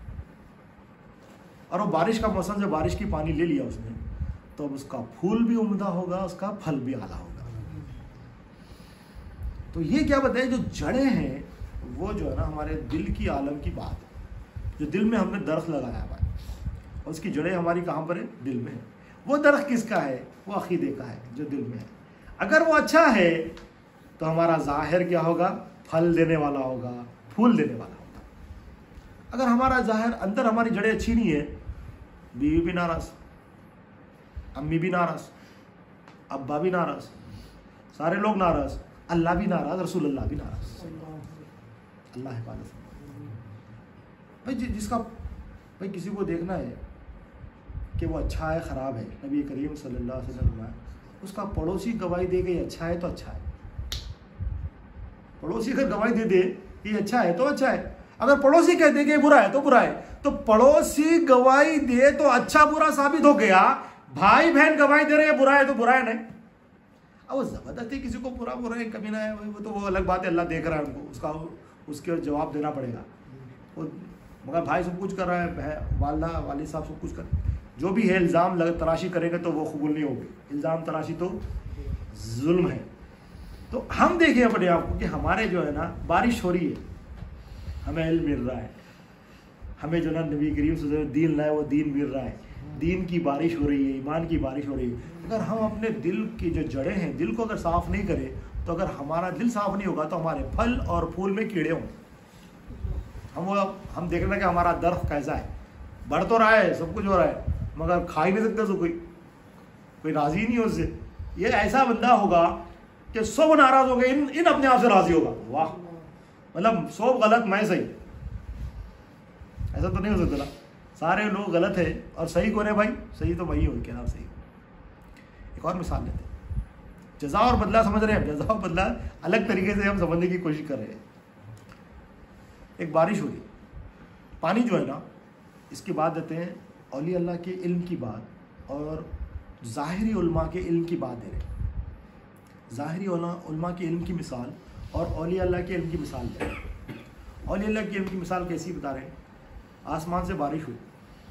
और वो बारिश का मौसम से बारिश की पानी ले लिया उसने, तो अब उसका फूल भी उम्दा होगा, उसका फल भी आला होगा। तो ये क्या बताए, जो जड़ें हैं वो जो है ना हमारे दिल की आलम की बात है। जो दिल में हमने दरख्त लगाया हुआ है और उसकी जड़ें हमारी कहाँ पर है, दिल में है। वो दरख्त किसका है, वो अकीदे का है जो दिल में है। अगर वो अच्छा है तो हमारा ज़ाहिर क्या होगा, फल देने वाला होगा, फूल देने वाला होगा। अगर हमारा ज़ाहिर, अंदर हमारी जड़ें अच्छी नहीं है, बीवी भी नाराज़, अम्मी भी नाराज़, अब्बा भी नाराज़, सारे लोग नाराज़, अल्लाह भी नाराज़, रसूल अल्लाह भी नाराज़। अल्लाह हिफाजत। भाई जिसका भाई किसी को देखना है कि वो अच्छा है ख़राब है, नबी करीम सल्लल्लाहु अलैहि वसल्लम ने उसका पड़ोसी गवाही दे के अच्छा है तो अच्छा है। पड़ोसी अगर गवाही दे दे कि अच्छा है तो अच्छा है, अगर पड़ोसी कह दे कि बुरा है तो बुरा है। तो पड़ोसी गवाही दे तो अच्छा बुरा साबित हो गया, भाई बहन गवाही दे रहे हैं बुरा है तो बुरा है नहीं। अब वो ज़बरदस्ती किसी को बुरा बुरा है कभी ना है, वो तो वो अलग बात है, अल्लाह देख रहा है उनको, उसका उसके जवाब देना पड़ेगा। वो मगर भाई सब कुछ कर रहा है, वालदा वालिद साहब सब कुछ कर, जो भी है इल्ज़ाम तराशी करेंगे तो वो कबूल नहीं होगी। इल्ज़ाम तराशी तो जुल्म है। तो हम देखें अपने आप को कि हमारे जो है ना बारिश हो रही है, हमें इल्म मिल रहा है, हमें जो ना नबी करीम से दीन लाए वो दीन मिल रहा है, दीन की बारिश हो रही है, ईमान की बारिश हो रही है। अगर हम अपने दिल की जो जड़ें हैं, दिल को अगर साफ़ नहीं करें, तो अगर हमारा दिल साफ़ नहीं होगा तो हमारे फल और फूल में कीड़े होंगे। हम देख रहे हैं कि हमारा दरख्त कैसा है, बढ़ तो रहा है, सब कुछ हो रहा है, मगर खा ही नहीं सकते तो कोई राज़ी ही नहीं हो उससे। ये ऐसा बंदा होगा कि सब नाराज़ हो गए, इन अपने आप से राज़ी होगा, वाह मतलब सब गलत मैं सही। ऐसा तो नहीं हो सकता ना, सारे लोग गलत है और सही कौन है भाई, सही तो वही हो, क्या नाम सही। एक और मिसाल लेते हैं, जज़ा और बदला समझ रहे हैं, जज़ा और बदला अलग तरीके से हम समझने की कोशिश कर रहे हैं। एक बारिश हो रही, पानी जो है ना, इसकी बात देते हैं औली अल्लाह के इल्म की बात और ज़ाहिरी उल्मा के इल्म की बात दे रहे हैं। ज़ाहिरी उल्मा के इल्म की मिसाल और औली अल्लाह के इल्म की मिसाल दे रहे हैं। औली अल्लाह के इल्म की मिसाल कैसी बता रहे हैं, आसमान से बारिश हुई,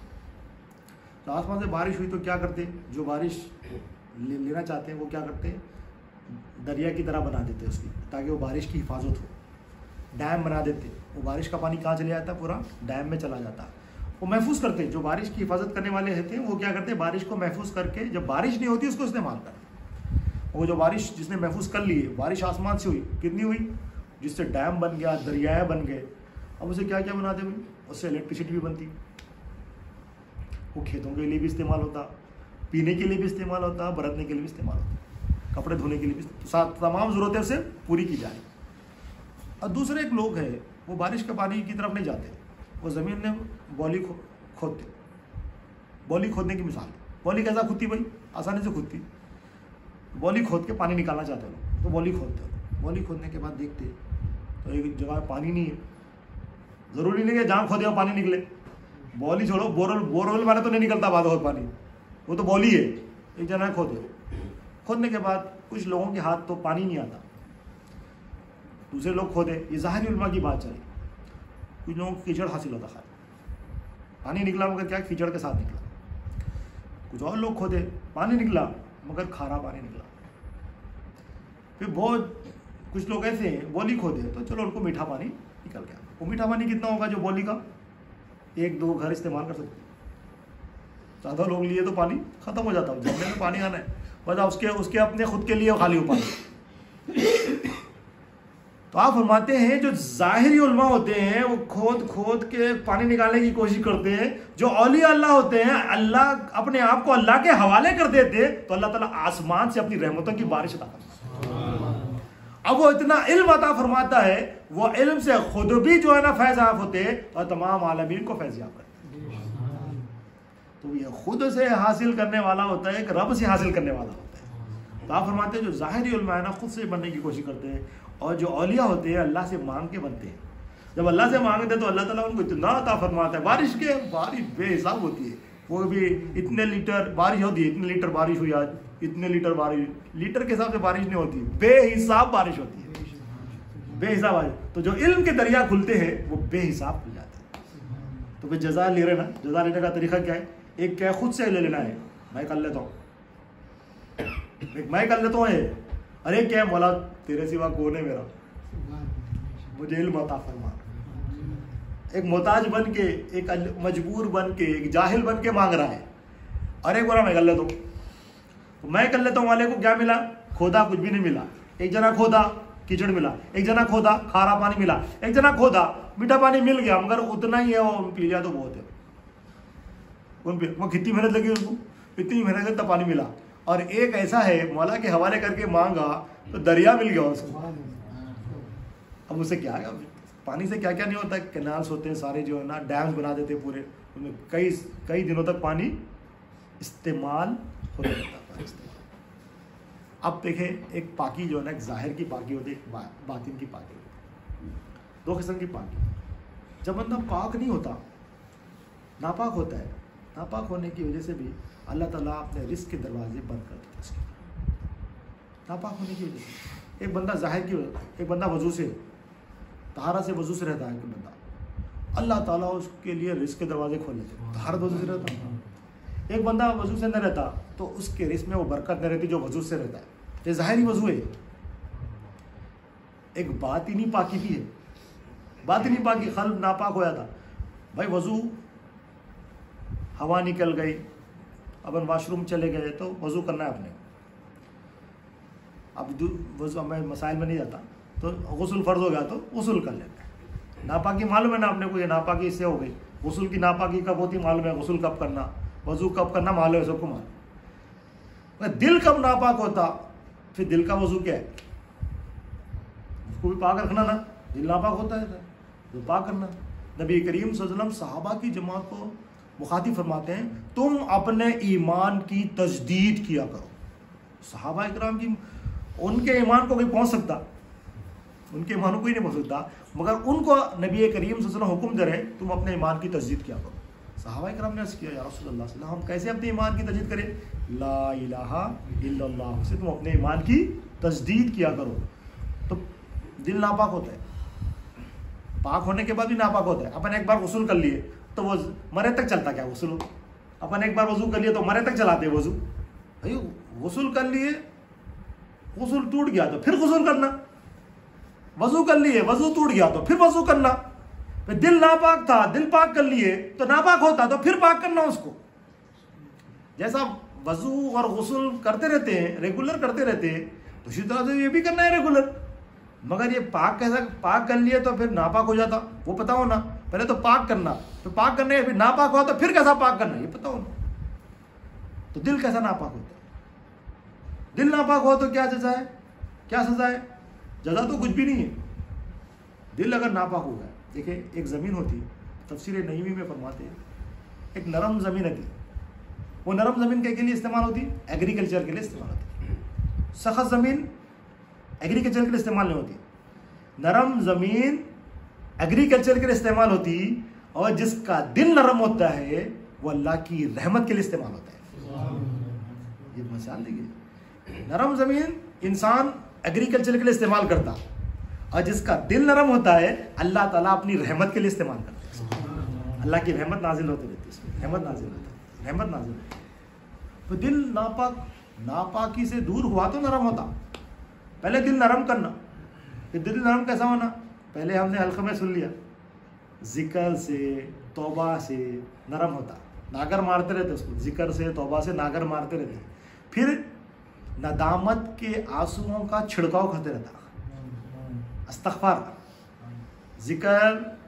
तो आसमान से बारिश हुई तो क्या करते, जो बारिश लेना चाहते हैं वो क्या करते हैं, दरिया की तरह बना देते उसकी, ताकि वो बारिश की हिफाजत हो। डैम बना देते, वो बारिश का पानी कहाँ चले जाता है, पूरा डैम में चला जाता। वो महफूज करते, जो बारिश की हिफाजत करने वाले रहते हैं वो क्या करते हैं, बारिश को महफूज करके जब बारिश नहीं होती उसको इस्तेमाल करते। वो जो बारिश जिसने महफूज कर ली है, बारिश आसमान से हुई, कितनी हुई, जिससे डैम बन गया, दरियाएँ बन गए। अब उसे क्या क्या बनाते हुए, उससे इलेक्ट्रिसिटी भी बनती, वो खेतों के लिए भी इस्तेमाल होता, पीने के लिए भी इस्तेमाल होता, बरतने के लिए भी इस्तेमाल होता, कपड़े धोने के लिए भी, तमाम ज़रूरतें उसे पूरी की जाए। और दूसरे एक लोग हैं, वो बारिश के पानी की तरफ नहीं जाते, वो ज़मीन में बॉली खोदते। बॉली खोदने की मिसाल, बॉली कैसा खुदती भाई, आसानी से खुदती। बॉली खोद के पानी निकालना चाहते हो तो बॉली खोदते हो, बॉली खोदने के बाद देखते तो एक जगह पानी नहीं है, ज़रूरी नहीं है जहाँ खोदे पानी निकले, बॉली छोड़ो, बोरवेल मारे तो नहीं निकलता बाद में पानी, वो तो बॉली है, एक जगह खोदे। खोदने के बाद कुछ लोगों के हाथ तो पानी नहीं आता, दूसरे लोग खोदे, ये ज़ाहिरी उल्मा की बात चली। कुछ लोगों को कीचड़ हासिल होता, खाली पानी निकला मगर क्या कीचड़ के साथ निकला। कुछ और लोग खोदे, पानी निकला मगर खारा पानी निकला। फिर बहुत कुछ लोग ऐसे हैं, बॉली खोदे तो चलो उनको मीठा पानी निकल गया। वो मीठा पानी कितना होगा जो बॉली का 1-2 घर इस्तेमाल कर सकते, ज़्यादा लोग लिए तो पानी ख़त्म हो जाता है, झरने में पानी आना है बस उसके अपने खुद के लिए खाली हो पानी। तो आप फरमाते हैं जो ज़ाहिरी उलमा होते हैं वो खोद खोद के पानी निकालने की कोशिश करते हैं, जो औलिया अल्लाह होते हैं अल्लाह अपने आप को अल्लाह के हवाले कर देते तो अल्लाह ताला आसमान से अपनी रहमतों की बारिश अता करता है। अब वो इतना इल्म अता फरमाता है, वो इल्म से खुद भी जो है ना फैज़ याफ़ होते हैं और तमाम आलमीन को फैज़ याफ़ करते हैं। तो ये खुद से हासिल करने वाला होता है, एक रब से हासिल करने वाला होता है। तो आप फरमाते हैं जो ज़ाहिरी उलमा है ना खुद से बनने की कोशिश करते हैं, और जो औलिया होते हैं अल्लाह से मांग के बनते हैं। जब अल्लाह से मांगते हैं तो अल्लाह ताला उनको इतना अता फरमाता है, बारिश बेहिसाब होती है। वो भी इतने लीटर बारिश होती है, इतने लीटर बारिश हुई आज, इतने लीटर बारिश, लीटर के हिसाब से बारिश नहीं होती, बेहिसाब बारिश होती है, बेहिसाब बारिश। तो जो इल्म के दरिया खुलते हैं वो बेहिसाब खुल जाते हैं। तो फिर जज़ा ले रहे ना, जज़ा लेने का तरीका क्या है? एक क्या खुद से ले लेना है, मैं कर लेता हूँ, मैं कर लेता हूँ, अरे क्या है मौला तेरे सिवा कौन है मेरा, मुझे इल्म अता फरमा। एक मोहताज बन के, एक मजबूर बन के, एक जाहिल बन के मांग रहा है, अरे बोला मैं कर लेता हूँ, तो मैं कर लेता हूँ वाले को क्या मिला? खोदा कुछ भी नहीं मिला। एक जना खोदा कीचड़ मिला, एक जना खोदा खारा पानी मिला, एक जना खोदा मीठा पानी मिल गया, मगर उतना ही है, वो पी लिया तो बहुत है। वो कितनी मेहनत लगी उसको, इतनी मेहनत से तब पानी मिला। और एक ऐसा है मौला के हवाले करके मांगा तो दरिया मिल गया उसको। अब उससे क्या है? पानी से क्या क्या नहीं होता, कैनाल्स होते हैं सारे जो है ना, डैम्स बना देते हैं पूरे, उनमें कई दिनों तक पानी इस्तेमाल होता रहता है। अब देखें, एक पाकी जो है ना, एक ज़ाहिर की पाकी होती है, एक बातिन की पाकी होती है। दो किस्म की पाकी। जब बंदा पाक नहीं होता, नापाक होता है, नापाक होने की वजह से भी अल्लाह ताला अपने रिस्क के दरवाजे बंद कर देते हैं। नापाक होने की वजह से एक बंदा ज़ाहिर की, एक बंदा वजू से, तहारा से, वजू से रहता है कि बंदा, अल्लाह ताला उसके लिए रिस्क के दरवाजे खोल देते हैं। तहारत वजू से रहता है। एक बंदा वजू से न रहता तो उसके रिस्क में वो बरकत न रहती जो वजू से रहता है। ये ज़ाहिरी वजू है। एक बातिनी पाकी भी है। बातिनी पाकी, क़ल्ब नापाक हो जाता भाई, वजू हवा निकल गई, अपन वाशरूम चले गए तो वजू करना है अपने। अब वजू मैं मसाइल में नहीं जाता, तो गुस्ल फ़र्ज हो गया तो गुस्ल कर लेते हैं। नापाकी मालूम है ना अपने को, ये नापाकी इससे हो गई। गुस्ल की नापाकी कब होती मालूम है, गुस्ल कब करना, वजू कब करना मालूम है, सबको मालूम। दिल कब नापाक होता, फिर दिल का वजू क्या है? उसको भी पाक रखना ना, दिल नापाक होता है तो पाक करना। नबी करीम सल्लल्लाहु अलैहि वसल्लम सहाबा की जमात को मुखातिब फरमाते हैं, तुम अपने ईमान की तजदीद किया करो। सहाबा इकराम की, उनके ईमान को कोई पहुंच सकता, उनके ईमान को कोई नहीं पहुंच सकता, मगर उनको नबी करीम सल्लल्लाहु अलैहि वसल्लम हुक्म दे रहे, तुम अपने ईमान की तजदीद किया करो। सहाबा इकराम ने अर्ज़ किया, या रसूलल्लाह सल्लल्लाहु अलैहि वसल्लम, हम कैसे अपने ईमान की तजदीद करें? ला इलाहा इल्लल्लाह से तुम अपने ईमान की तजदीद किया करो। तो दिल नापाक होता है, पाक होने के बाद भी नापाक होता है। अपन एक बार गुस्ल कर लिए तो वो मरे तक चलता क्या गुस्ल? अपन एक बार वजू कर लिए तो मरे तक चलाते वजू? भाई गुस्ल कर लिए, गुस्ल टूट गया तो फिर गुस्ल करना, वजू कर लिए, वजू टूट गया तो फिर वजू करना। फिर दिल नापाक था, दिल पाक कर लिए तो नापाक होता तो फिर पाक करना उसको। जैसा वजू और गुस्ल करते रहते हैं, रेगुलर करते रहते हैं, तो इसी तरह से ये भी करना है रेगुलर। मगर ये पाक कैसा, पाक कर लिए तो फिर नापाक हो जाता, वो पता हो ना। पहले तो पाक करना, फिर पाक करने फिर नापाक हुआ तो फिर कैसा पाक करना, ये पता हो ना। तो दिल कैसा नापाक होता है? दिल नापाक हुआ तो क्या सजा है? क्या सजा है? जजा तो कुछ भी नहीं है। दिल अगर नापाक हो गया, देखिए एक ज़मीन होती है, तफसीर नईमी में फरमाते हैं, एक नरम ज़मीन होती है। वो नरम ज़मीन के लिए इस्तेमाल होती है, एग्रीकल्चर के लिए इस्तेमाल होती है। सख्त ज़मीन एग्रीकल्चर के लिए इस्तेमाल नहीं होती। नरम ज़मीन एग्रीकल्चर के लिए इस्तेमाल होती, और जिसका दिल नरम होता है वो अल्लाह की रहमत के लिए इस्तेमाल होता है। ये मिसाल देखिए, नरम ज़मीन इंसान एग्रीकल्चर के लिए इस्तेमाल करता, और जिसका दिल नरम होता है अल्लाह ताला अपनी रहमत के लिए इस्तेमाल करता है। अल्लाह की रहमत नाजिल होती रहती है, इसमें रहमत नाजिल होती है, रहमत नाजिल होती है। तो दिल नापाकी से दूर हुआ तो नरम होता। पहले दिल नरम करना, फिर दिल नरम कैसा होना? पहले हमने हल्के में सुन लिया, जिक्र से तौबा से नरम होता, नागर मारते रहते उसको, जिक्र से तौबा से नागर मारते रहते। फिर नदामत के आंसुओं का छिड़काव करते रहता, इस्तग़फ़ार, ज़िक्र,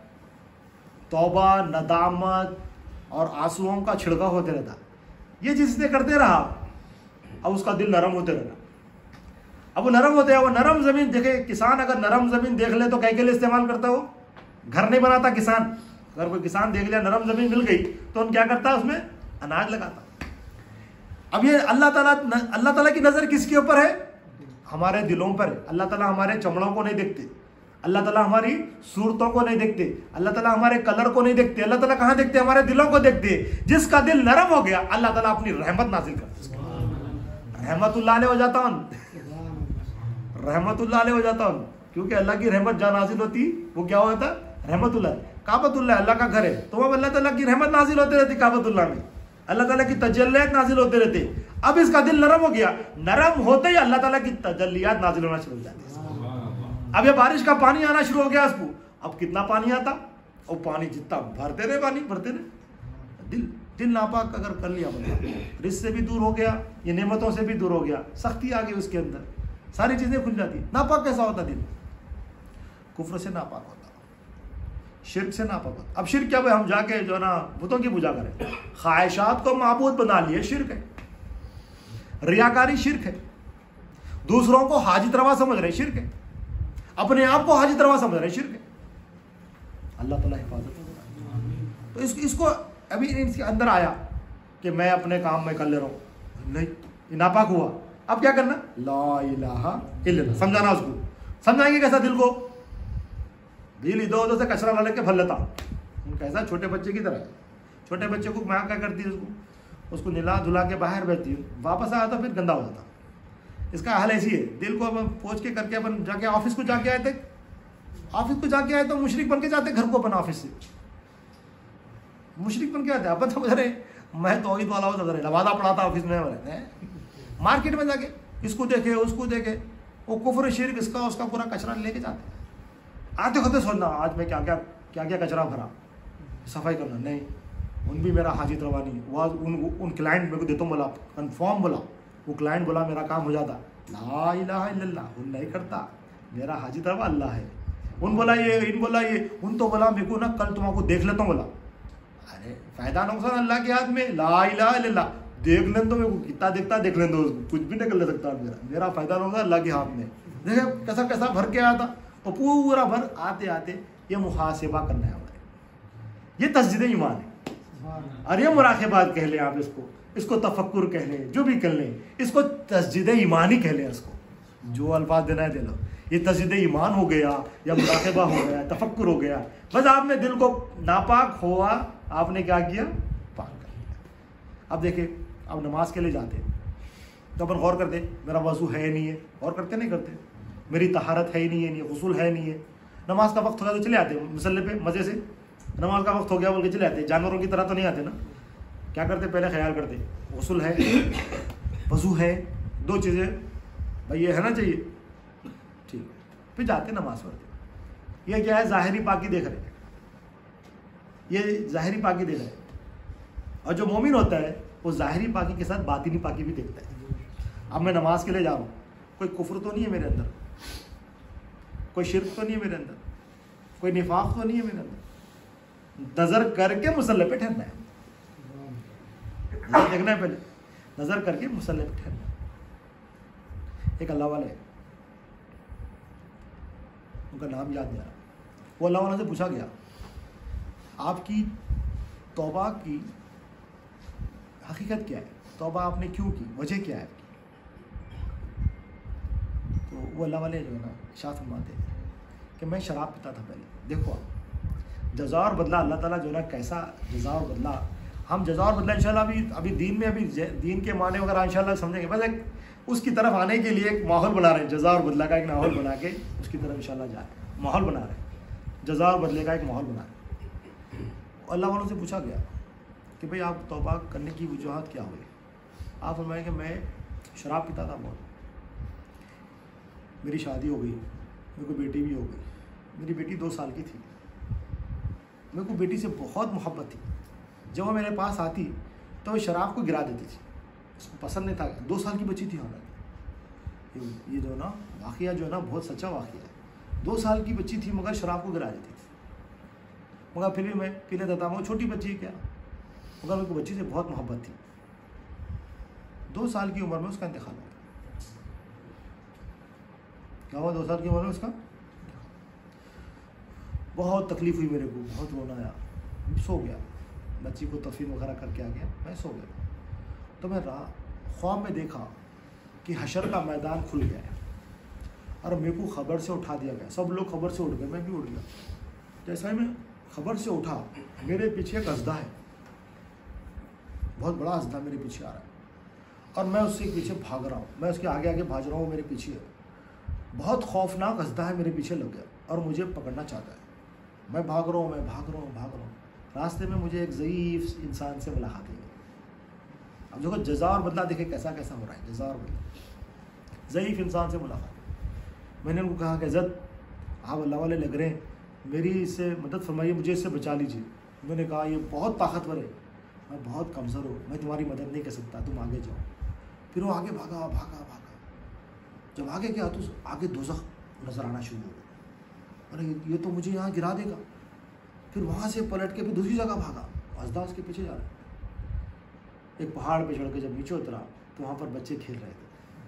तौबा, नदामत और आंसुओं का छिड़काव होते रहता। ये जिसने करते रहा, अब उसका दिल नरम होते रहता। अब वो नरम होते हैं, वो नरम ज़मीन देखे। किसान अगर नरम ज़मीन देख ले तो कहीं के लिए इस्तेमाल करता, वो घर नहीं बनाता किसान। अगर कोई किसान देख लिया नरम ज़मीन मिल गई तो उन क्या करता है, उसमें अनाज लगाता। अब ये अल्लाह ताला की नज़र किसके ऊपर है? हमारे दिलों पर है। अल्लाह ताला हमारे चमड़ों को नहीं देखते, अल्लाह ताला हमारी सूरतों को नहीं देखते, अल्लाह ताला हमारे कलर को नहीं देखते। अल्लाह ताला कहाँ देखते? हमारे दिलों को देखते। जिसका दिल नरम हो गया, अल्लाह ताला अपनी रहमत नाजिल करता है। रहमतुल्लाह अलैह हो जाता हूँ, रहमतुल्लाह अलैह हो जाता हूँ, क्योंकि अल्लाह की रहमत जहाँ नाजिल होती वो क्या होता? रहमतुल्लाह। काबतुल्लाह अल्लाह का घर है, तो अब अल्लाह ताला की रहमत नाजिल होते रहती काबतुल्लाह में, अल्लाह ताला की तजल्लियात नाजिल होते रहते। अब इसका दिल नरम हो गया, नरम होते ही अल्लाह ताला की तजल्लियात नाजिल होना शुरू हो जाती है। अब ये बारिश का पानी आना शुरू हो गया उसको। अब कितना पानी आता, और पानी जितना भरते रहे, पानी भरते रहे। दिल नापाक अगर कर लिया बंदा, रिस्क से भी दूर हो गया, ये नेमतों से भी दूर हो गया, सख्ती आ गई उसके अंदर, सारी चीजें खुल जाती। नापाक कैसा होता दिल? कुफ्र से नापाक होता, शिर्क से नापाक होता। अब शिर्क क्या भाई? हम जाके जो ना बुतों की पूजा करें, ख्वाहिशात को माबूद बना लिए, शिर्क है। रियाकारी शिर्क है। दूसरों को हाजित रवा समझ रहे, शिर्क है। अपने आप को हाजित रवा समझ रहे, शिर्क है। अल्लाह ताला हिफाजत करे। तो इसको अभी इसके अंदर आया कि मैं अपने काम में कर ले रहा हूँ, नहीं, ये नापाक हुआ। अब क्या करना? ला इलाहा इल्लल्लाह समझाना उसको। समझाएंगे कैसा दिल को? दिल इधर उधर से कचरा ला लेके भर लेता, कैसा? छोटे बच्चे की तरह। छोटे बच्चे को माँ क्या करती है, उसको निला धुला के बाहर भेजती है, वापस आया तो फिर गंदा हो जाता। इसका हाल ऐसी है। दिल को अपन पोंछ के करके अपन जाके ऑफिस को जाके आए थे, ऑफिस को जाके आए तो मुशरिक बन के जाते घर को अपन ऑफिस से, मुशरिक बन के आते। अपन समझ रहे मैं तो तौहीद वाला समझ रहे, नमाज़ पढ़ाता ऑफिस में, मार्केट में जाके इसको देखे उसको देखे, वो कुफ्र शिर्क इसका उसका पूरा कचरा लेके जाते। आते होते सोचना आज मैं क्या क्या कचरा भरा, सफाई करना नहीं, उन भी मेरा हाजित रवा नहीं। वह उन क्लाइंट मेरे को देता हूँ, बोला कन्फर्म, बोला वो क्लाइंट बोला मेरा काम हो जाता। ला इलाहा इल्लल्लाह, उन नहीं करता, मेरा हाजित रवा अल्लाह है। उन बोला ये, इन बोला ये, उन तो बोला मेरे को ना कल तुमको देख लेता हूँ, बोला अरे फायदा नुकसान अल्लाह के हाथ में। ला इलाहा इल्लल्लाह, देख लें तो मेरे को कितना देखता देख लें तो कुछ भी नहीं कर ले सकता मेरा फायदा नुकसान अल्लाह के हाथ में। देखे कैसा कैसा भर के आया था, और पूरा भर आते आते ये मुहासिबा करना है हमारे, ये तस्दीद ईमान है। और ये मुराक़बात कह लें आप इसको तफक्कुर कह लें, जो भी कह लें, इसको तस्दीद ईमानी कह लें। इसको जो अल्फाज देना है दे लो। ये तस्दीद ईमान हो गया, या मुराक़बा हो गया, तफक्कुर हो गया। बस आपने दिल को नापाक हुआ, आपने क्या किया? पाक कर लिया। अब देखिए, अब नमाज के लिए जाते तो अपन गौर करते, मेरा वज़ू है नहीं है, गौर करते नहीं करते, मेरी तहारत है ही नहीं है, गुस्ल है नहीं है। नमाज का वक्त हो गया तो चले आते मुसल्ले पे मज़े से, नमाज का वक्त हो गया बोल के चले आते। जानवरों की तरह तो नहीं आते ना। क्या करते? पहले ख्याल करते, गुस्ल है, वज़ू है, दो चीज़ें भाई ये है ना चाहिए, ठीक, फिर जाते नमाज पढ़ते। ये क्या है? ज़ाहिरी पाकी देख रहे, ये ज़ाहिरी पाकी देख रहे। और जो मोमिन होता है वो ज़ाहिरी पाकी के साथ बातिनी पाकी भी देखता है। अब मैं नमाज के लिए जा रहा हूँ, कोई कुफ्र तो नहीं है मेरे अंदर, कोई शिर्क तो नहीं है मेरे अंदर, कोई निफाक तो नहीं है मेरे अंदर। नज़र करके मुसल्ले पे ठहरना है, देखना है पहले, नज़र करके मुसल्ले पे ठहरना है। एक अल्लाह वाले, उनका नाम याद नहीं आ रहा, वो अल्लाह वाले से पूछा गया आपकी तौबा की हकीकत क्या है, तौबा आपने क्यों की, वजह क्या है? तो वो अल्लाह वाले जो है ना इरशाद फरमाते हैं कि मैं शराब पीता था पहले। देखो आप जज़ा और बदला, अल्लाह ताला जो है ना कैसा जज़ा और बदला, हम जज़ा और बदला इंशाल्लाह अभी दीन में, अभी दीन के माने वगैरह इंशाल्लाह समझेंगे। बस एक उसकी तरफ आने के लिए एक माहौल बना रहे हैं, जज़ा और बदला का एक माहौल बना के उसकी तरफ इंशाल्लाह जाए, माहौल बना रहे हैं, जज़ा और बदले का एक माहौल बना रहे हैं। अल्लाह वालों से पूछा गया कि भाई आप तौबा करने की वजूहत क्या हुई? आप फरमाएं कि मैं शराब पीता था बहुत, मेरी शादी हो गई, मेरे को बेटी भी हो गई, मेरी बेटी 2 साल की थी, मेरे को बेटी से बहुत मोहब्बत थी। जब वो मेरे पास आती तो वो शराब को गिरा देती थी, उसको पसंद नहीं था। 2 साल की बच्ची थी हालांकि। ये जो ना वाक़या जो है ना बहुत सच्चा वाक़या है। 2 साल की बच्ची थी मगर शराब को गिरा देती थी, मगर फिर भी मैं पी लेता था। वो छोटी बच्ची क्या, मगर मेरे को बच्ची से बहुत मोहब्बत थी। 2 साल की उम्र में उसका इंतकाल हो गया। क्या हुआ? 2 साल की उम्र में उसका। बहुत तकलीफ हुई मेरे को, बहुत रोना आया, सो गया। बच्ची को तफीम वगैरह करके आ गया, मैं सो गया। तो मैं ख्वाब में देखा कि हशर का मैदान खुल गया है और मेरे को खबर से उठा दिया गया। सब लोग खबर से उठ गए, मैं भी उठ गया। जैसा ही मैं खबर से उठा, मेरे पीछे एक अज़दा है, बहुत बड़ा अज़दा मेरे पीछे आ रहा है और मैं उससे पीछे भाग रहा हूँ। मैं उसके आगे आगे भाग रहा हूँ, मेरे पीछे है। बहुत खौफनाक अज़दा है, मेरे पीछे लग गया और मुझे पकड़ना चाहता है। मैं भाग रहा हूँ, मैं भाग रहा हूँ, भाग रहा हूँ। रास्ते में मुझे एक ज़ईफ़ इंसान से मुलाकात हुई। अब देखो जज़ा और बदला, देखे कैसा कैसा हो रहा है, जज़ा और बदला। ज़ईफ़ इंसान से मुलाकात। मैंने उनको कहा कि इज़्ज़त, आप अल्लाह वाले लग रहे हैं, मेरी इससे मदद फरमाइए, मुझे इससे बचा लीजिए। उन्होंने कहा ये बहुत ताकतवर है, मैं बहुत कमज़ोर हूँ, मैं तुम्हारी मदद नहीं कर सकता, तुम आगे जाओ। फिर वो आगे भागा भागा भागा। जब आगे गया तो आगे दोज़ख नज़र आना शुरू हो गया। अरे ये तो मुझे यहाँ गिरा देगा। फिर वहाँ से पलट के फिर दूसरी जगह भागा, अज़दा उसके पीछे जा रहा है। एक पहाड़ पे चढ़ के जब नीचे उतरा तो वहाँ पर बच्चे खेल रहे थे।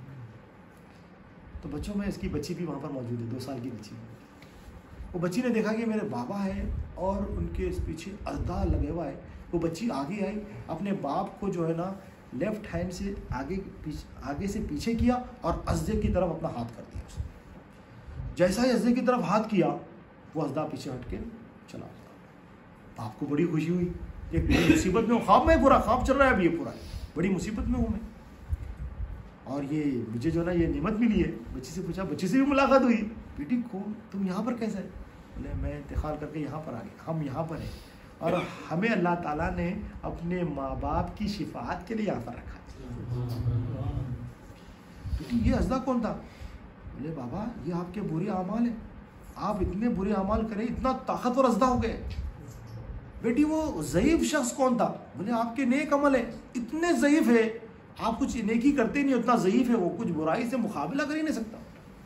तो बच्चों में इसकी बच्ची भी वहाँ पर मौजूद है, 2 साल की बच्ची। वो बच्ची ने देखा कि मेरे बाबा है और उनके इस पीछे अज़दा लगे हुआ है। वो बच्ची आगे आई, अपने बाप को जो है ना लेफ्ट हैंड से आगे से पीछे किया और अज़दे की तरफ अपना हाथ कर दिया उसने। जैसा ही अज़दे की तरफ हाथ किया, वो अज़दा पीछे हट के चला गया। बाप को बड़ी खुशी हुई, एक बड़ी मुसीबत में हूँ, ख्वाब में पूरा ख्वाब चल रहा है अभी, ये पूरा बड़ी मुसीबत में हूँ मैं, और ये मुझे जो ना ये नेमत मिली है। बच्ची से पूछा, बच्ची से भी मुलाकात हुई, बेटी को तुम यहाँ पर कैसे है? बोले मैं इंतकाल करके यहाँ पर आ गया, हम यहाँ पर हैं और हमें अल्लाह ताला ने अपने माँ बाप की शिफाअत के लिए यहाँ पर रखा। बेटी ये अज़दा कौन था? बोले बाबा ये आपके बुरे अमाल हैं, आप इतने बुरे अमाल करें, इतना ताकतवर अज़दा हो गए। बेटी वो ज़ईफ़ शख्स कौन था? बोले आपके नेक अमल है, इतने ज़ईफ़ है, आप कुछ नेकी करते नहीं, उतना ज़ईफ़ है वो, कुछ बुराई से मुकाबला कर ही नहीं सकता।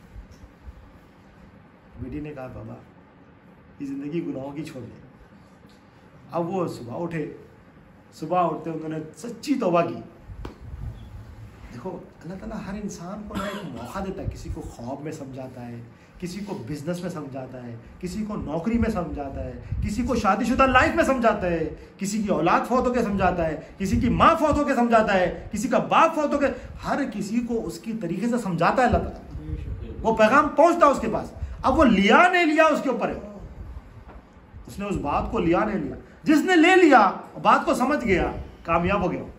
बेटी ने कहा बाबा ये ज़िंदगी गुनाहों की छोड़ दे। अब वो सुबह उठे, सुबह उठते उन्होंने सच्ची तौबा की। देखो अल्लाह ताला हर इंसान को ना एक मौका देता है, किसी को ख्वाब में समझाता है, किसी को बिजनेस में समझाता है, किसी को नौकरी में समझाता है, किसी को शादीशुदा लाइफ में समझाता है, किसी की औलाद फौत होकर समझाता है, किसी की माँ फौत होकर समझाता है, किसी का बाप फौत होकर, हर किसी को उसकी तरीके से समझाता है अल्लाह ताला। वो पैगाम पहुंचता है उसके पास। अब वो लिया नहीं लिया उसके ऊपर है, उसने उस बात को लिया नहीं लिया। जिसने ले लिया, बात को समझ गया, कामयाब हो गया।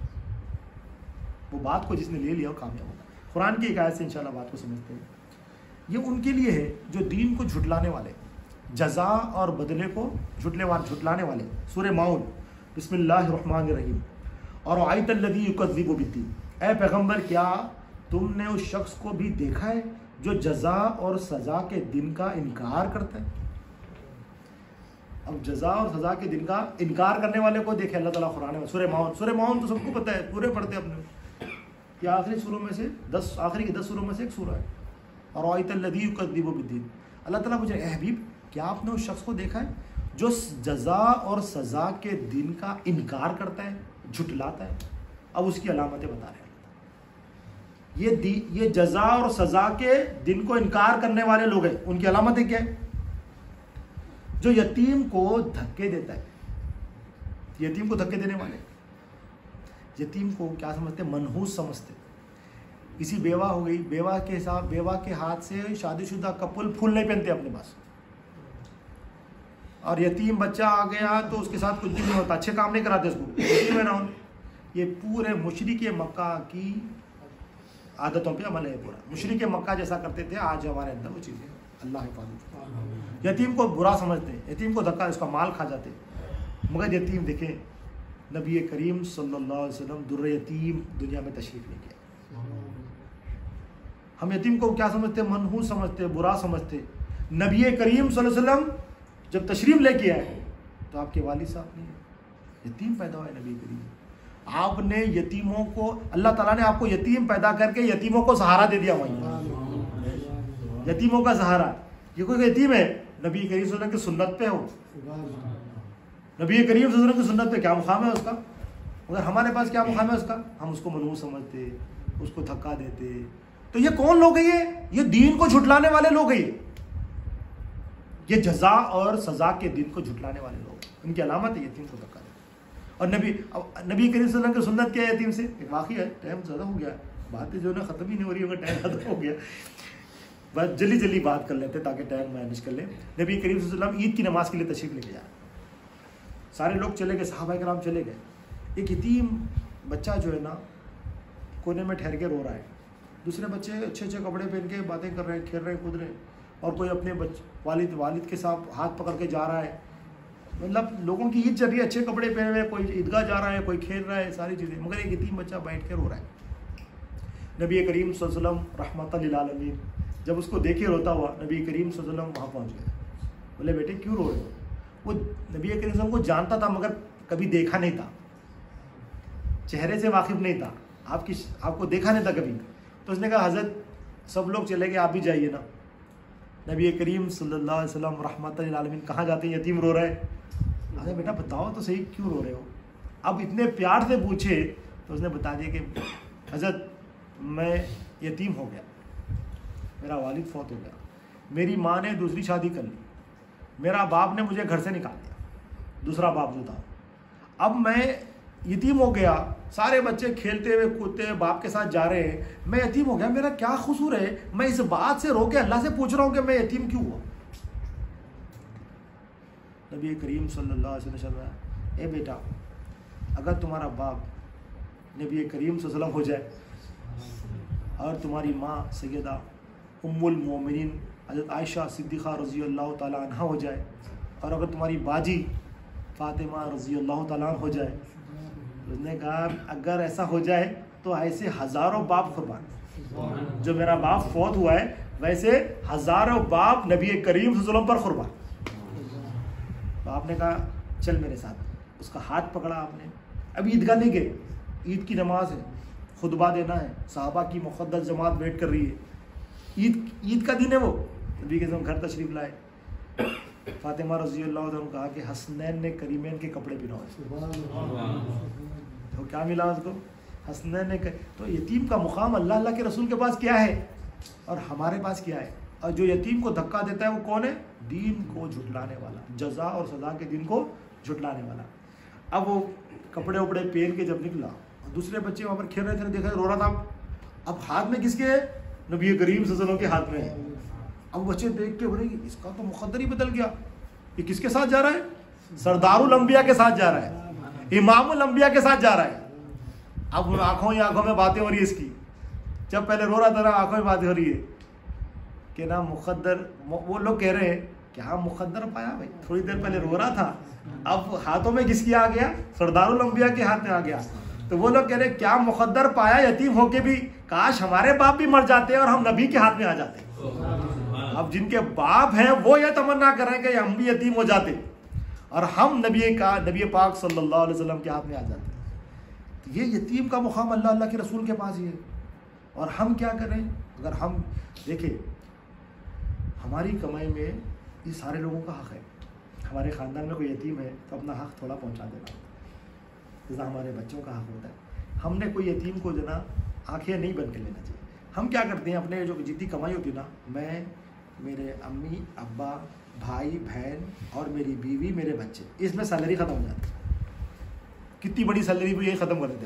वो बात को जिसने ले लिया वो कामयाब होगा। कुरान की एक आयत से इंशाल्लाह बात को समझते हैं। ये उनके लिए है जो दीन को झुटलाने वाले, जज़ा और बदले को झुटलाने वाले। सूरह माऊन, बिस्मिल्लाहिर्रहमानिर्रहीम। और आयतल्लज़ी युकज़्ज़िबु बिद्दीन, ऐ पैगंबर क्या तुमने उस शख्स को भी देखा है जो जज़ा और सज़ा के दिन का इनकार करता है? अब जज़ा और सज़ा के दिन का इनकार करने वाले को देखे अल्लाह ताला कुरान में। सूरह माऊन तो सबको पता है, पूरे पढ़ते हैं अपने। ये आखिरी सूरों में से 10 आखिरी की 10 सूरों में से एक सूरा है। और आयतल्लज़ी युकज़्ज़िबु बिद्दीन, अल्लाह ताला पूछे ए हबीब क्या आपने उस शख्स को देखा है जो जज़ा और सज़ा के दिन का इनकार करता है, झुटलाता है? अब उसकी अलामतें बता रहे हैं। ये जज़ा और सज़ा के दिन को इनकार करने वाले लोग हैं, उनकी अलामतें क्या है? जो यतीम को धक्के देता है, यतीम को धक्के देने वाले, यतीम को क्या समझते? मनहूस समझते। किसी बेवा हो गई, बेवा के हाथ से शादीशुदा कपल फूल नहीं पहनते अपने पास, और यतीम बच्चा आ गया तो उसके साथ कुछ भी नहीं होता, अच्छे काम नहीं कराते उसको। ये पूरे मुशरिक मक्का की आदतों पे अमल है पूरा। मुशरिक मक्का जैसा करते थे, आज हमारे अंदर वो चीज़ें, अल्लाह हिफाजत। यतीम को बुरा समझते हैं, यतीम को धक्का, इसका माल खा जाते। मगर यतीम देखें, नबी करीम सल्लल्लाहु अलैहि वसल्लम दुर्र यतीम दुनिया में तशरीफ़ लेके आए। हम यतीम को क्या समझते? मनहूस समझते, बुरा समझते। नबी करीम सल्लल्लाहु अलैहि वसल्लम जब तशरीफ़ लेके आए तो आपके वालिद साहब नहीं, यतीम पैदा हुए नबी करीम। आपने यतीमों को, अल्लाह ताला ने आपको यतीम पैदा करके यतीमों को सहारा दे दिया। वहीं यतीमों का सहारा, ये कोई यतीम है, नबी करीम सल्लल्लाहु अलैहि वसल्लम की सुन्नत पे हो, नबी करीम सल्लल्लाहु अलैहि वसल्लम की सुन्नत पे क्या मुकाम है उसका, मगर हमारे पास क्या मुकाम है उसका, हम उसको मनहूस समझते, उसको धक्का देते। तो ये कौन लोग हैं? ये दीन को झुटलाने वाले लोग हैं, ये जजा और सजा के दिन को झुटलाने वाले लोग, इनकी अलामत है यतीम को धक्का देना। और नबी करीम सल्लल्लाहु अलैहि वसल्लम की सुन्नत क्या है यतीम से? एक वाक़या है, टाइम ज़्यादा हो गया, बातें जो है ना ख़त्म ही नहीं हो रही, होगा टाइम ख़त्म हो गया, बस जल्दी जल्दी बात कर लेते ताकि टाइम मैनेज कर ले। नबी करीम सल्लल्लाहु अलैहि वसल्लम ईद की नमाज़ के लिए तशरीफ़ लेके जा रहे, सारे लोग चले गए, सहाबा किराम चले गए, एक यतीम बच्चा जो है ना कोने में ठहर के रो रहा है, दूसरे बच्चे अच्छे अच्छे कपड़े पहन के बातें कर रहे हैं, खेल रहे हैं, कूद रहे हैं, और कोई अपने वालिद के साथ हाथ पकड़ के जा रहा है, मतलब लोगों की ईद चल रही है, अच्छे कपड़े पहने हुए, कोई ईदगाह जा रहा है, कोई खेल रहा है, सारी चीज़ें, मगर एक यतीम बच्चा बैठ के रो रहा है। नबी करीम सल्लल्लाहु अलैहि वसल्लम रहमतल लिल आलमीन जब उसको देखे रोता हुआ, नबी करीम सल्लल्लाहु अलैहि वसल्लम वहाँ पहुँच गए, बोले बेटे क्यों रो रहे हो? वो नबी करीम सल्लल्लाहु अलैहि वसल्लम को जानता था मगर कभी देखा नहीं था, चेहरे से वाकिफ नहीं था, आपको देखा नहीं था कभी। तो उसने कहा हज़रत सब लोग चले गए, आप भी जाइए ना। नबी करीम सल्लल्लाहु अलैहि वसल्लम रहमतल लिल आलमीन कहाँ जाते हैं? यतीम रो रहा है। अरे बेटा बताओ तो सही क्यों रो रहे हो? अब इतने प्यार से पूछे तो उसने बता दिया कि हज़रत मैं यतीम हो गया, मेरा वालिद फौत हो गया, मेरी माँ ने दूसरी शादी कर ली, मेरा बाप ने मुझे घर से निकाल दिया, दूसरा बाप जो था, अब मैं यतीम हो गया, सारे बच्चे खेलते हुए कूदते हुए बाप के साथ जा रहे हैं, मैं यतीम हो गया, मेरा क्या कसूर है? मैं इस बात से रो के अल्लाह से पूछ रहा हूँ कि मैं यतीम क्यों हुआ? नबी करीम सल्लल्लाहु अलैहि वसल्लम, ए बेटा अगर तुम्हारा बाप नबी करीम सल्लल्लाहु अलैहि वसल्लम हो जाए और तुम्हारी माँ सैयदा उम्मुल मोमिनीन हज़रत आयशा सिद्दीक़ा रज़ी अल्लाह ताला अन्हा हो जाए, और अगर तुम्हारी बाजी फ़ातिमा रज़ी अल्लाह ताला अन्हा हो जाए, उसने कहा अगर ऐसा हो जाए तो ऐसे हज़ारों बाप कुर्बान, जो मेरा बाप फौत हुआ है वैसे हज़ारों बाप नबी करीम सल्लल्लाहु अलैहि वसल्लम पर कुर्बान। तो आपने कहा चल मेरे साथ, उसका हाथ पकड़ा आपने, अभी ईदगाह नहीं गए, ईद की नमाज है, खुतबा देना है, सहाबा की मुक़द्दस जमात वेट कर रही है, ईद का दिन है, वो नबी के घर तशरीफ़ लाए, फातिमा रज़ी अल्लाह अन्हा कहा कि हसनैन ने करीमैन के कपड़े पहनाए, तो क्या मिला उसको? हसनैन ने तो यतीम का मुकाम अल्लाह के रसूल के पास क्या है और हमारे पास क्या है? और जो यतीम को धक्का देता है वो कौन है? दीन को झुटलाने वाला, जजा और सजा के दिन को झुटलाने वाला। अब वो कपड़े उपड़े पहन के जब निकला, दूसरे बच्चे वहाँ पर खेल रहे थे, देखा रो रहा था, अब हाथ में किसके है? नबी करीम सल्लल्लाहु अलैहि वसल्लम के हाथ में है। अब बच्चे देख के बोले इसका तो मुक़द्दर ही बदल गया, ये किसके साथ जा रहा है? सरदारुल अंबिया के साथ जा रहा है, इमामुल अंबिया के साथ जा रहा है। अब आंखों ही आंखों में बातें हो रही है इसकी, जब पहले रो रहा था ना आंखों में बातें हो रही है कि ना मुक़द्दर, वो लोग कह रहे हैं कि हाँ मुक़द्दर पाया भाई, थोड़ी देर पहले रो रहा था, अब हाथों में किसकी आ गया? सरदारुल अंबिया के हाथ में आ गया। तो वो लोग कह रहे क्या मुक़द्दर पाया यतीम होके भी, काश हमारे बाप भी मर जाते और हम नबी के हाथ में आ जाते। अब जिनके बाप हैं वो ये तमन्ना कर रहे हैं कि हम भी यतीम हो जाते और हम नबी पाक सल्लल्लाहु अलैहि वसल्लम के हाथ में आ जाते। तो ये यतीम का मुकाम अल्लाह के रसूल के पास ही है। और हम क्या करें? अगर हम देखें हमारी कमाई में ये सारे लोगों का हक़ है, हमारे ख़ानदान में कोई यतीम है तो अपना हक़ थोड़ा पहुँचा देना, जैसा हमारे बच्चों का हक़ होता है। हमने कोई यतीम को जो ना आँखें नहीं बंद कर लेना चाहिए। हम क्या करते हैं, अपने जो जितनी कमाई होती है ना, मैं, मेरे अम्मी अब्बा, भाई बहन और मेरी बीवी, मेरे बच्चे, इसमें सैलरी ख़त्म हो जाती है। कितनी बड़ी सैलरी भी यही ख़त्म कर देते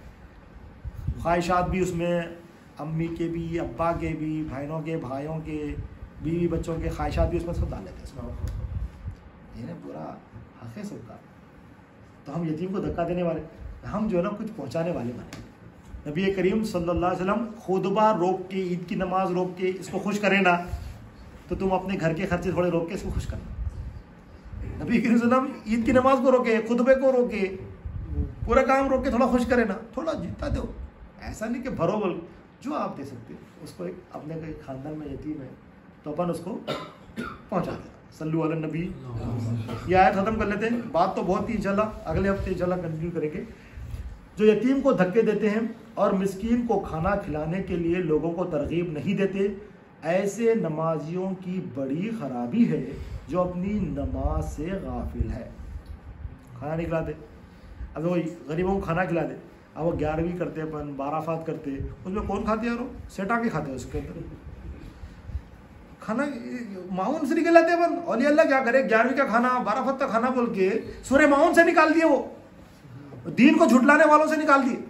हैं। ख्वाहिशात भी उसमें अम्मी के भी, अब्बा के भी, भाइयों के, बीवी बच्चों के ख्वाहिशात भी उसमें सब डाल लेते हैं। ये ना पूरा हक़ है सबका। तो हम यतीम को धक्का देने वाले, हम जो है ना कुछ पहुँचाने वाले बने। नबी करीम सल्लल्लाहु अलैहि वसल्लम खुतबा रोक के, ईद की नमाज रोक के इसको खुश करें ना, तो तुम अपने घर के खर्चे थोड़े रोक के इसको खुश करना। नबी करीम सल्लल्लाहु अलैहि वसल्लम ईद की नमाज को रोके, खुतबे को रोके, पूरा काम रोक के थोड़ा खुश करे ना, थोड़ा जितना दो, ऐसा नहीं कि भरो बोल, जो आप दे सकते हो उसको। एक अपने के ख़ानदान में यतीम है तो अपन उसको पहुँचा देना। सल्लु अला नबी। ये आयत ख़त्म कर लेते हैं, बात तो बहुत ही इंशाल्लाह अगले हफ्ते इंशाल्लाह कंटिन्यू करेंगे। जो यतीम को धक्के देते हैं और मिस्कीन को खाना खिलाने के लिए लोगों को तरगीब नहीं देते, ऐसे नमाजियों की बड़ी खराबी है जो अपनी नमाज से गाफिल है। खाना नहीं खिलाते, अब वो गरीबों को खाना खिला दे, अब वो 11वीं करते अपन 12 फात करते, उसमें कौन खाते यार, वो सेटा के खाते उसके अंदर खाना, माउन से निकल जाते अपन। और अल्लाह क्या करे, 11वीं का खाना 12 फात का खाना बोल के सूर्य माउन से निकाल दिए, वो दीन को झुटलाने वालों से निकाल दिए।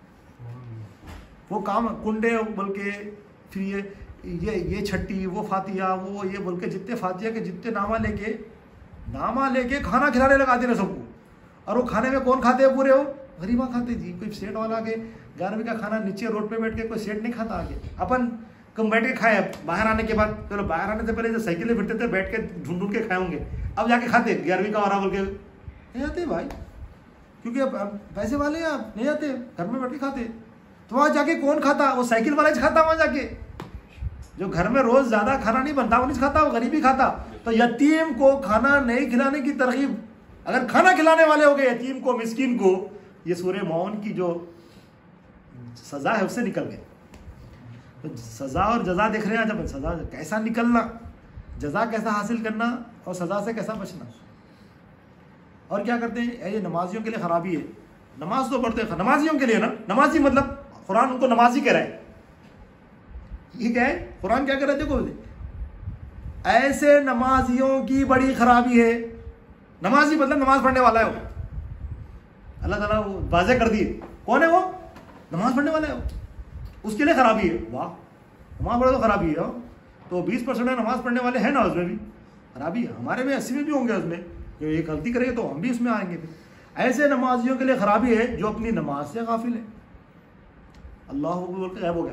वो काम कुंडे बोल के, फिर ये छट्टी, वो फातिया, वो ये बोल के जितने फातिया के जितने नामा लेके खाना खिलाने लगाते ना सबको। और वो खाने में कौन खाते हैं पूरे, हो गरीबा खाते जी। कोई सेठ वाला के 11वीं का खाना नीचे रोड पे बैठ के कोई सेठ नहीं खाता आगे, अपन कम बैठ के खाए। बाहर आने के बाद, चलो बाहर आने से पहले जो साइकिल फिरते थे बैठ के ढूंढ के खाए होंगे, अब जाके खाते 11वीं का वारा बोल के नहीं आते भाई, क्योंकि अब पैसे वाले आप नहीं आते, घर में बैठ के खाते। तो वहाँ जाके कौन खाता, वो साइकिल वाला ही खाता वहाँ जाके। जो घर में रोज ज्यादा खाना नहीं बनता वो नहीं खाता, वो गरीबी खाता। तो यतीम को खाना नहीं खिलाने की तरकीब, अगर खाना खिलाने वाले हो गए यतीम को, मिस्किन को, ये सूरह माउन की जो सजा है उससे निकल गए। तो सजा और जजा देख रहे हैं, जब सजा कैसा निकलना, जजा कैसा हासिल करना और सजा से कैसा बचना। और क्या करते हैं, ये नमाजियों के लिए खराबी है। नमाज तो पढ़ते हैं नमाजियों के लिए ना, नमाजी मतलब कुरान उनको नमाजी कह रहा है। ये क्या है, कुरान क्या कह रहा है, देखो, ऐसे नमाजियों की बड़ी खराबी है। नमाजी मतलब नमाज पढ़ने वाला है वो, अल्लाह ताला वो वाज़े कर दिए, कौन है वो, नमाज पढ़ने वाला है वो, उसके लिए खराबी है। वाह, नमाज पढ़े तो खराबी है। तो 20% नमाज पढ़ने वाले हैं ना, उसमें भी खराबी है। हमारे में 80 में भी होंगे उसमें, जो ये गलती करेंगे तो हम भी उसमें आएंगे। फिर ऐसे नमाजियों के लिए खराबी है जो अपनी नमाज से गाफिल है। अल्लाह बोल के गायब हो गया।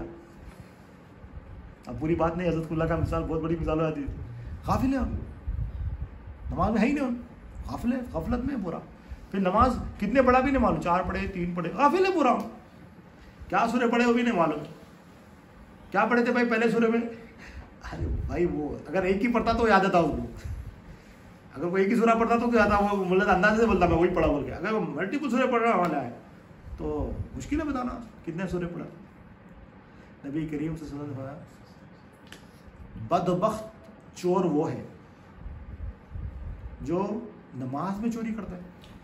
अब पूरी बात नहीं, हज़रतुल्लाह का मिसाल बहुत बड़ी मिसाल हो जाती है। गाफिल है, नमाज में है ही नहीं, गाफिल है, गफलत में पूरा। फिर नमाज कितने पढ़ा भी नहीं मालूम, 4 पढ़े 3 पढ़े, गाफिल है पूरा। क्या सूरे पढ़े वो भी नहीं मालूम, क्या पढ़े थे भाई पहले सूरे में। अरे भाई वो अगर एक ही पढ़ता तो याद आता उसको, अगर वो एक ही सूरा पढ़ता तो क्या आता, वो मतलब अंदाजे से बोलता मैं वही पढ़ा बोल के। अगर वो मल्टीपल सूरे पढ़ने वाला है तो मुश्किल है बताना कितने सूरे पढ़ा। नबी करीम से सुना, बदबख्त चोर वो है जो नमाज में चोरी करता है,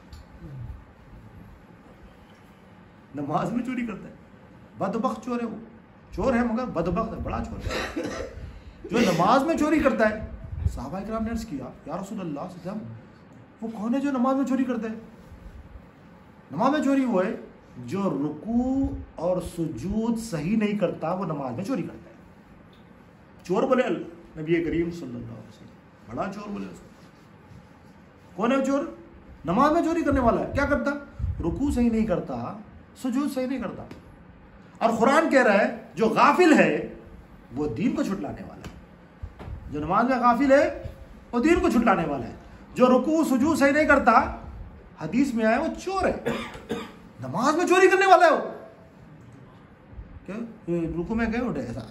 नमाज में चोरी करता है। बदबख्त चोर है वो, चोर है मगर बदबख्त है, बड़ा चोर है जो नमाज में चोरी करता है। सहाबा किराम ने अर्ज़ किया, या रसूल अल्लाह से, वो कौन है जो नमाज में चोरी करता है। नमाज में चोरी वो है जो रुकू और सुजूद सही नहीं करता, वो नमाज में चोरी करता है। चोर बोले नबी करीम सल्लल्लाहु अलैहि वसल्लम, बड़ा चोर बोले उसको। कौन है चोर, नमाज में चोरी करने वाला है। क्या करता, रुकू सही नहीं करता, सुजूद सही नहीं करता। और कुरान कह रहा है जो गाफिल है वो दीन को छुटलाने वाला है। जो नमाज में गाफिल है वो दीन को छुटलाने वाला है। जो रुकू सुजूद सही नहीं करता, हदीस में आया, वो चोर है, नमाज में चोरी करने वाला है वो। क्या रुकू में गए उठे, ऐसा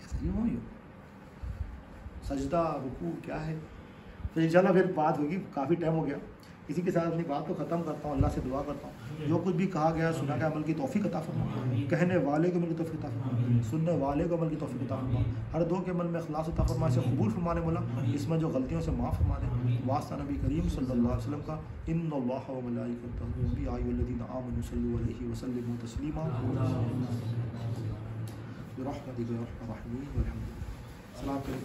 सजदा रुकू क्या है। तो इंशाल्लाह फिर बात होगी, काफ़ी टाइम हो गया। इसी के साथ अपनी बात को ख़त्म करता हूँ। अल्लाह से दुआ करता हूँ जो कुछ भी कहा गया सुना गया अमल की तौफीक अता फरमा, कहने वाले को अमल की तौफीक अता फरमा, सुनने वाले को अमल की तौफीक अता फरमा, हर दो के अमल में इखलास अता फरमा, इसे कबूल फरमाने वाला, इसमें जो गलतियों से माफ़ फरमा दे। वास्ता नबी करीम सल्लल्लाहु अलैहि वसल्लम का, इन्नल्लाह व मलाइकतहु या अय्युहल्लज़ीना आमनू सल्लु अलैहि व सल्लिमू तस्लीमा बिरहमतिका या अरहमर राहिमीन।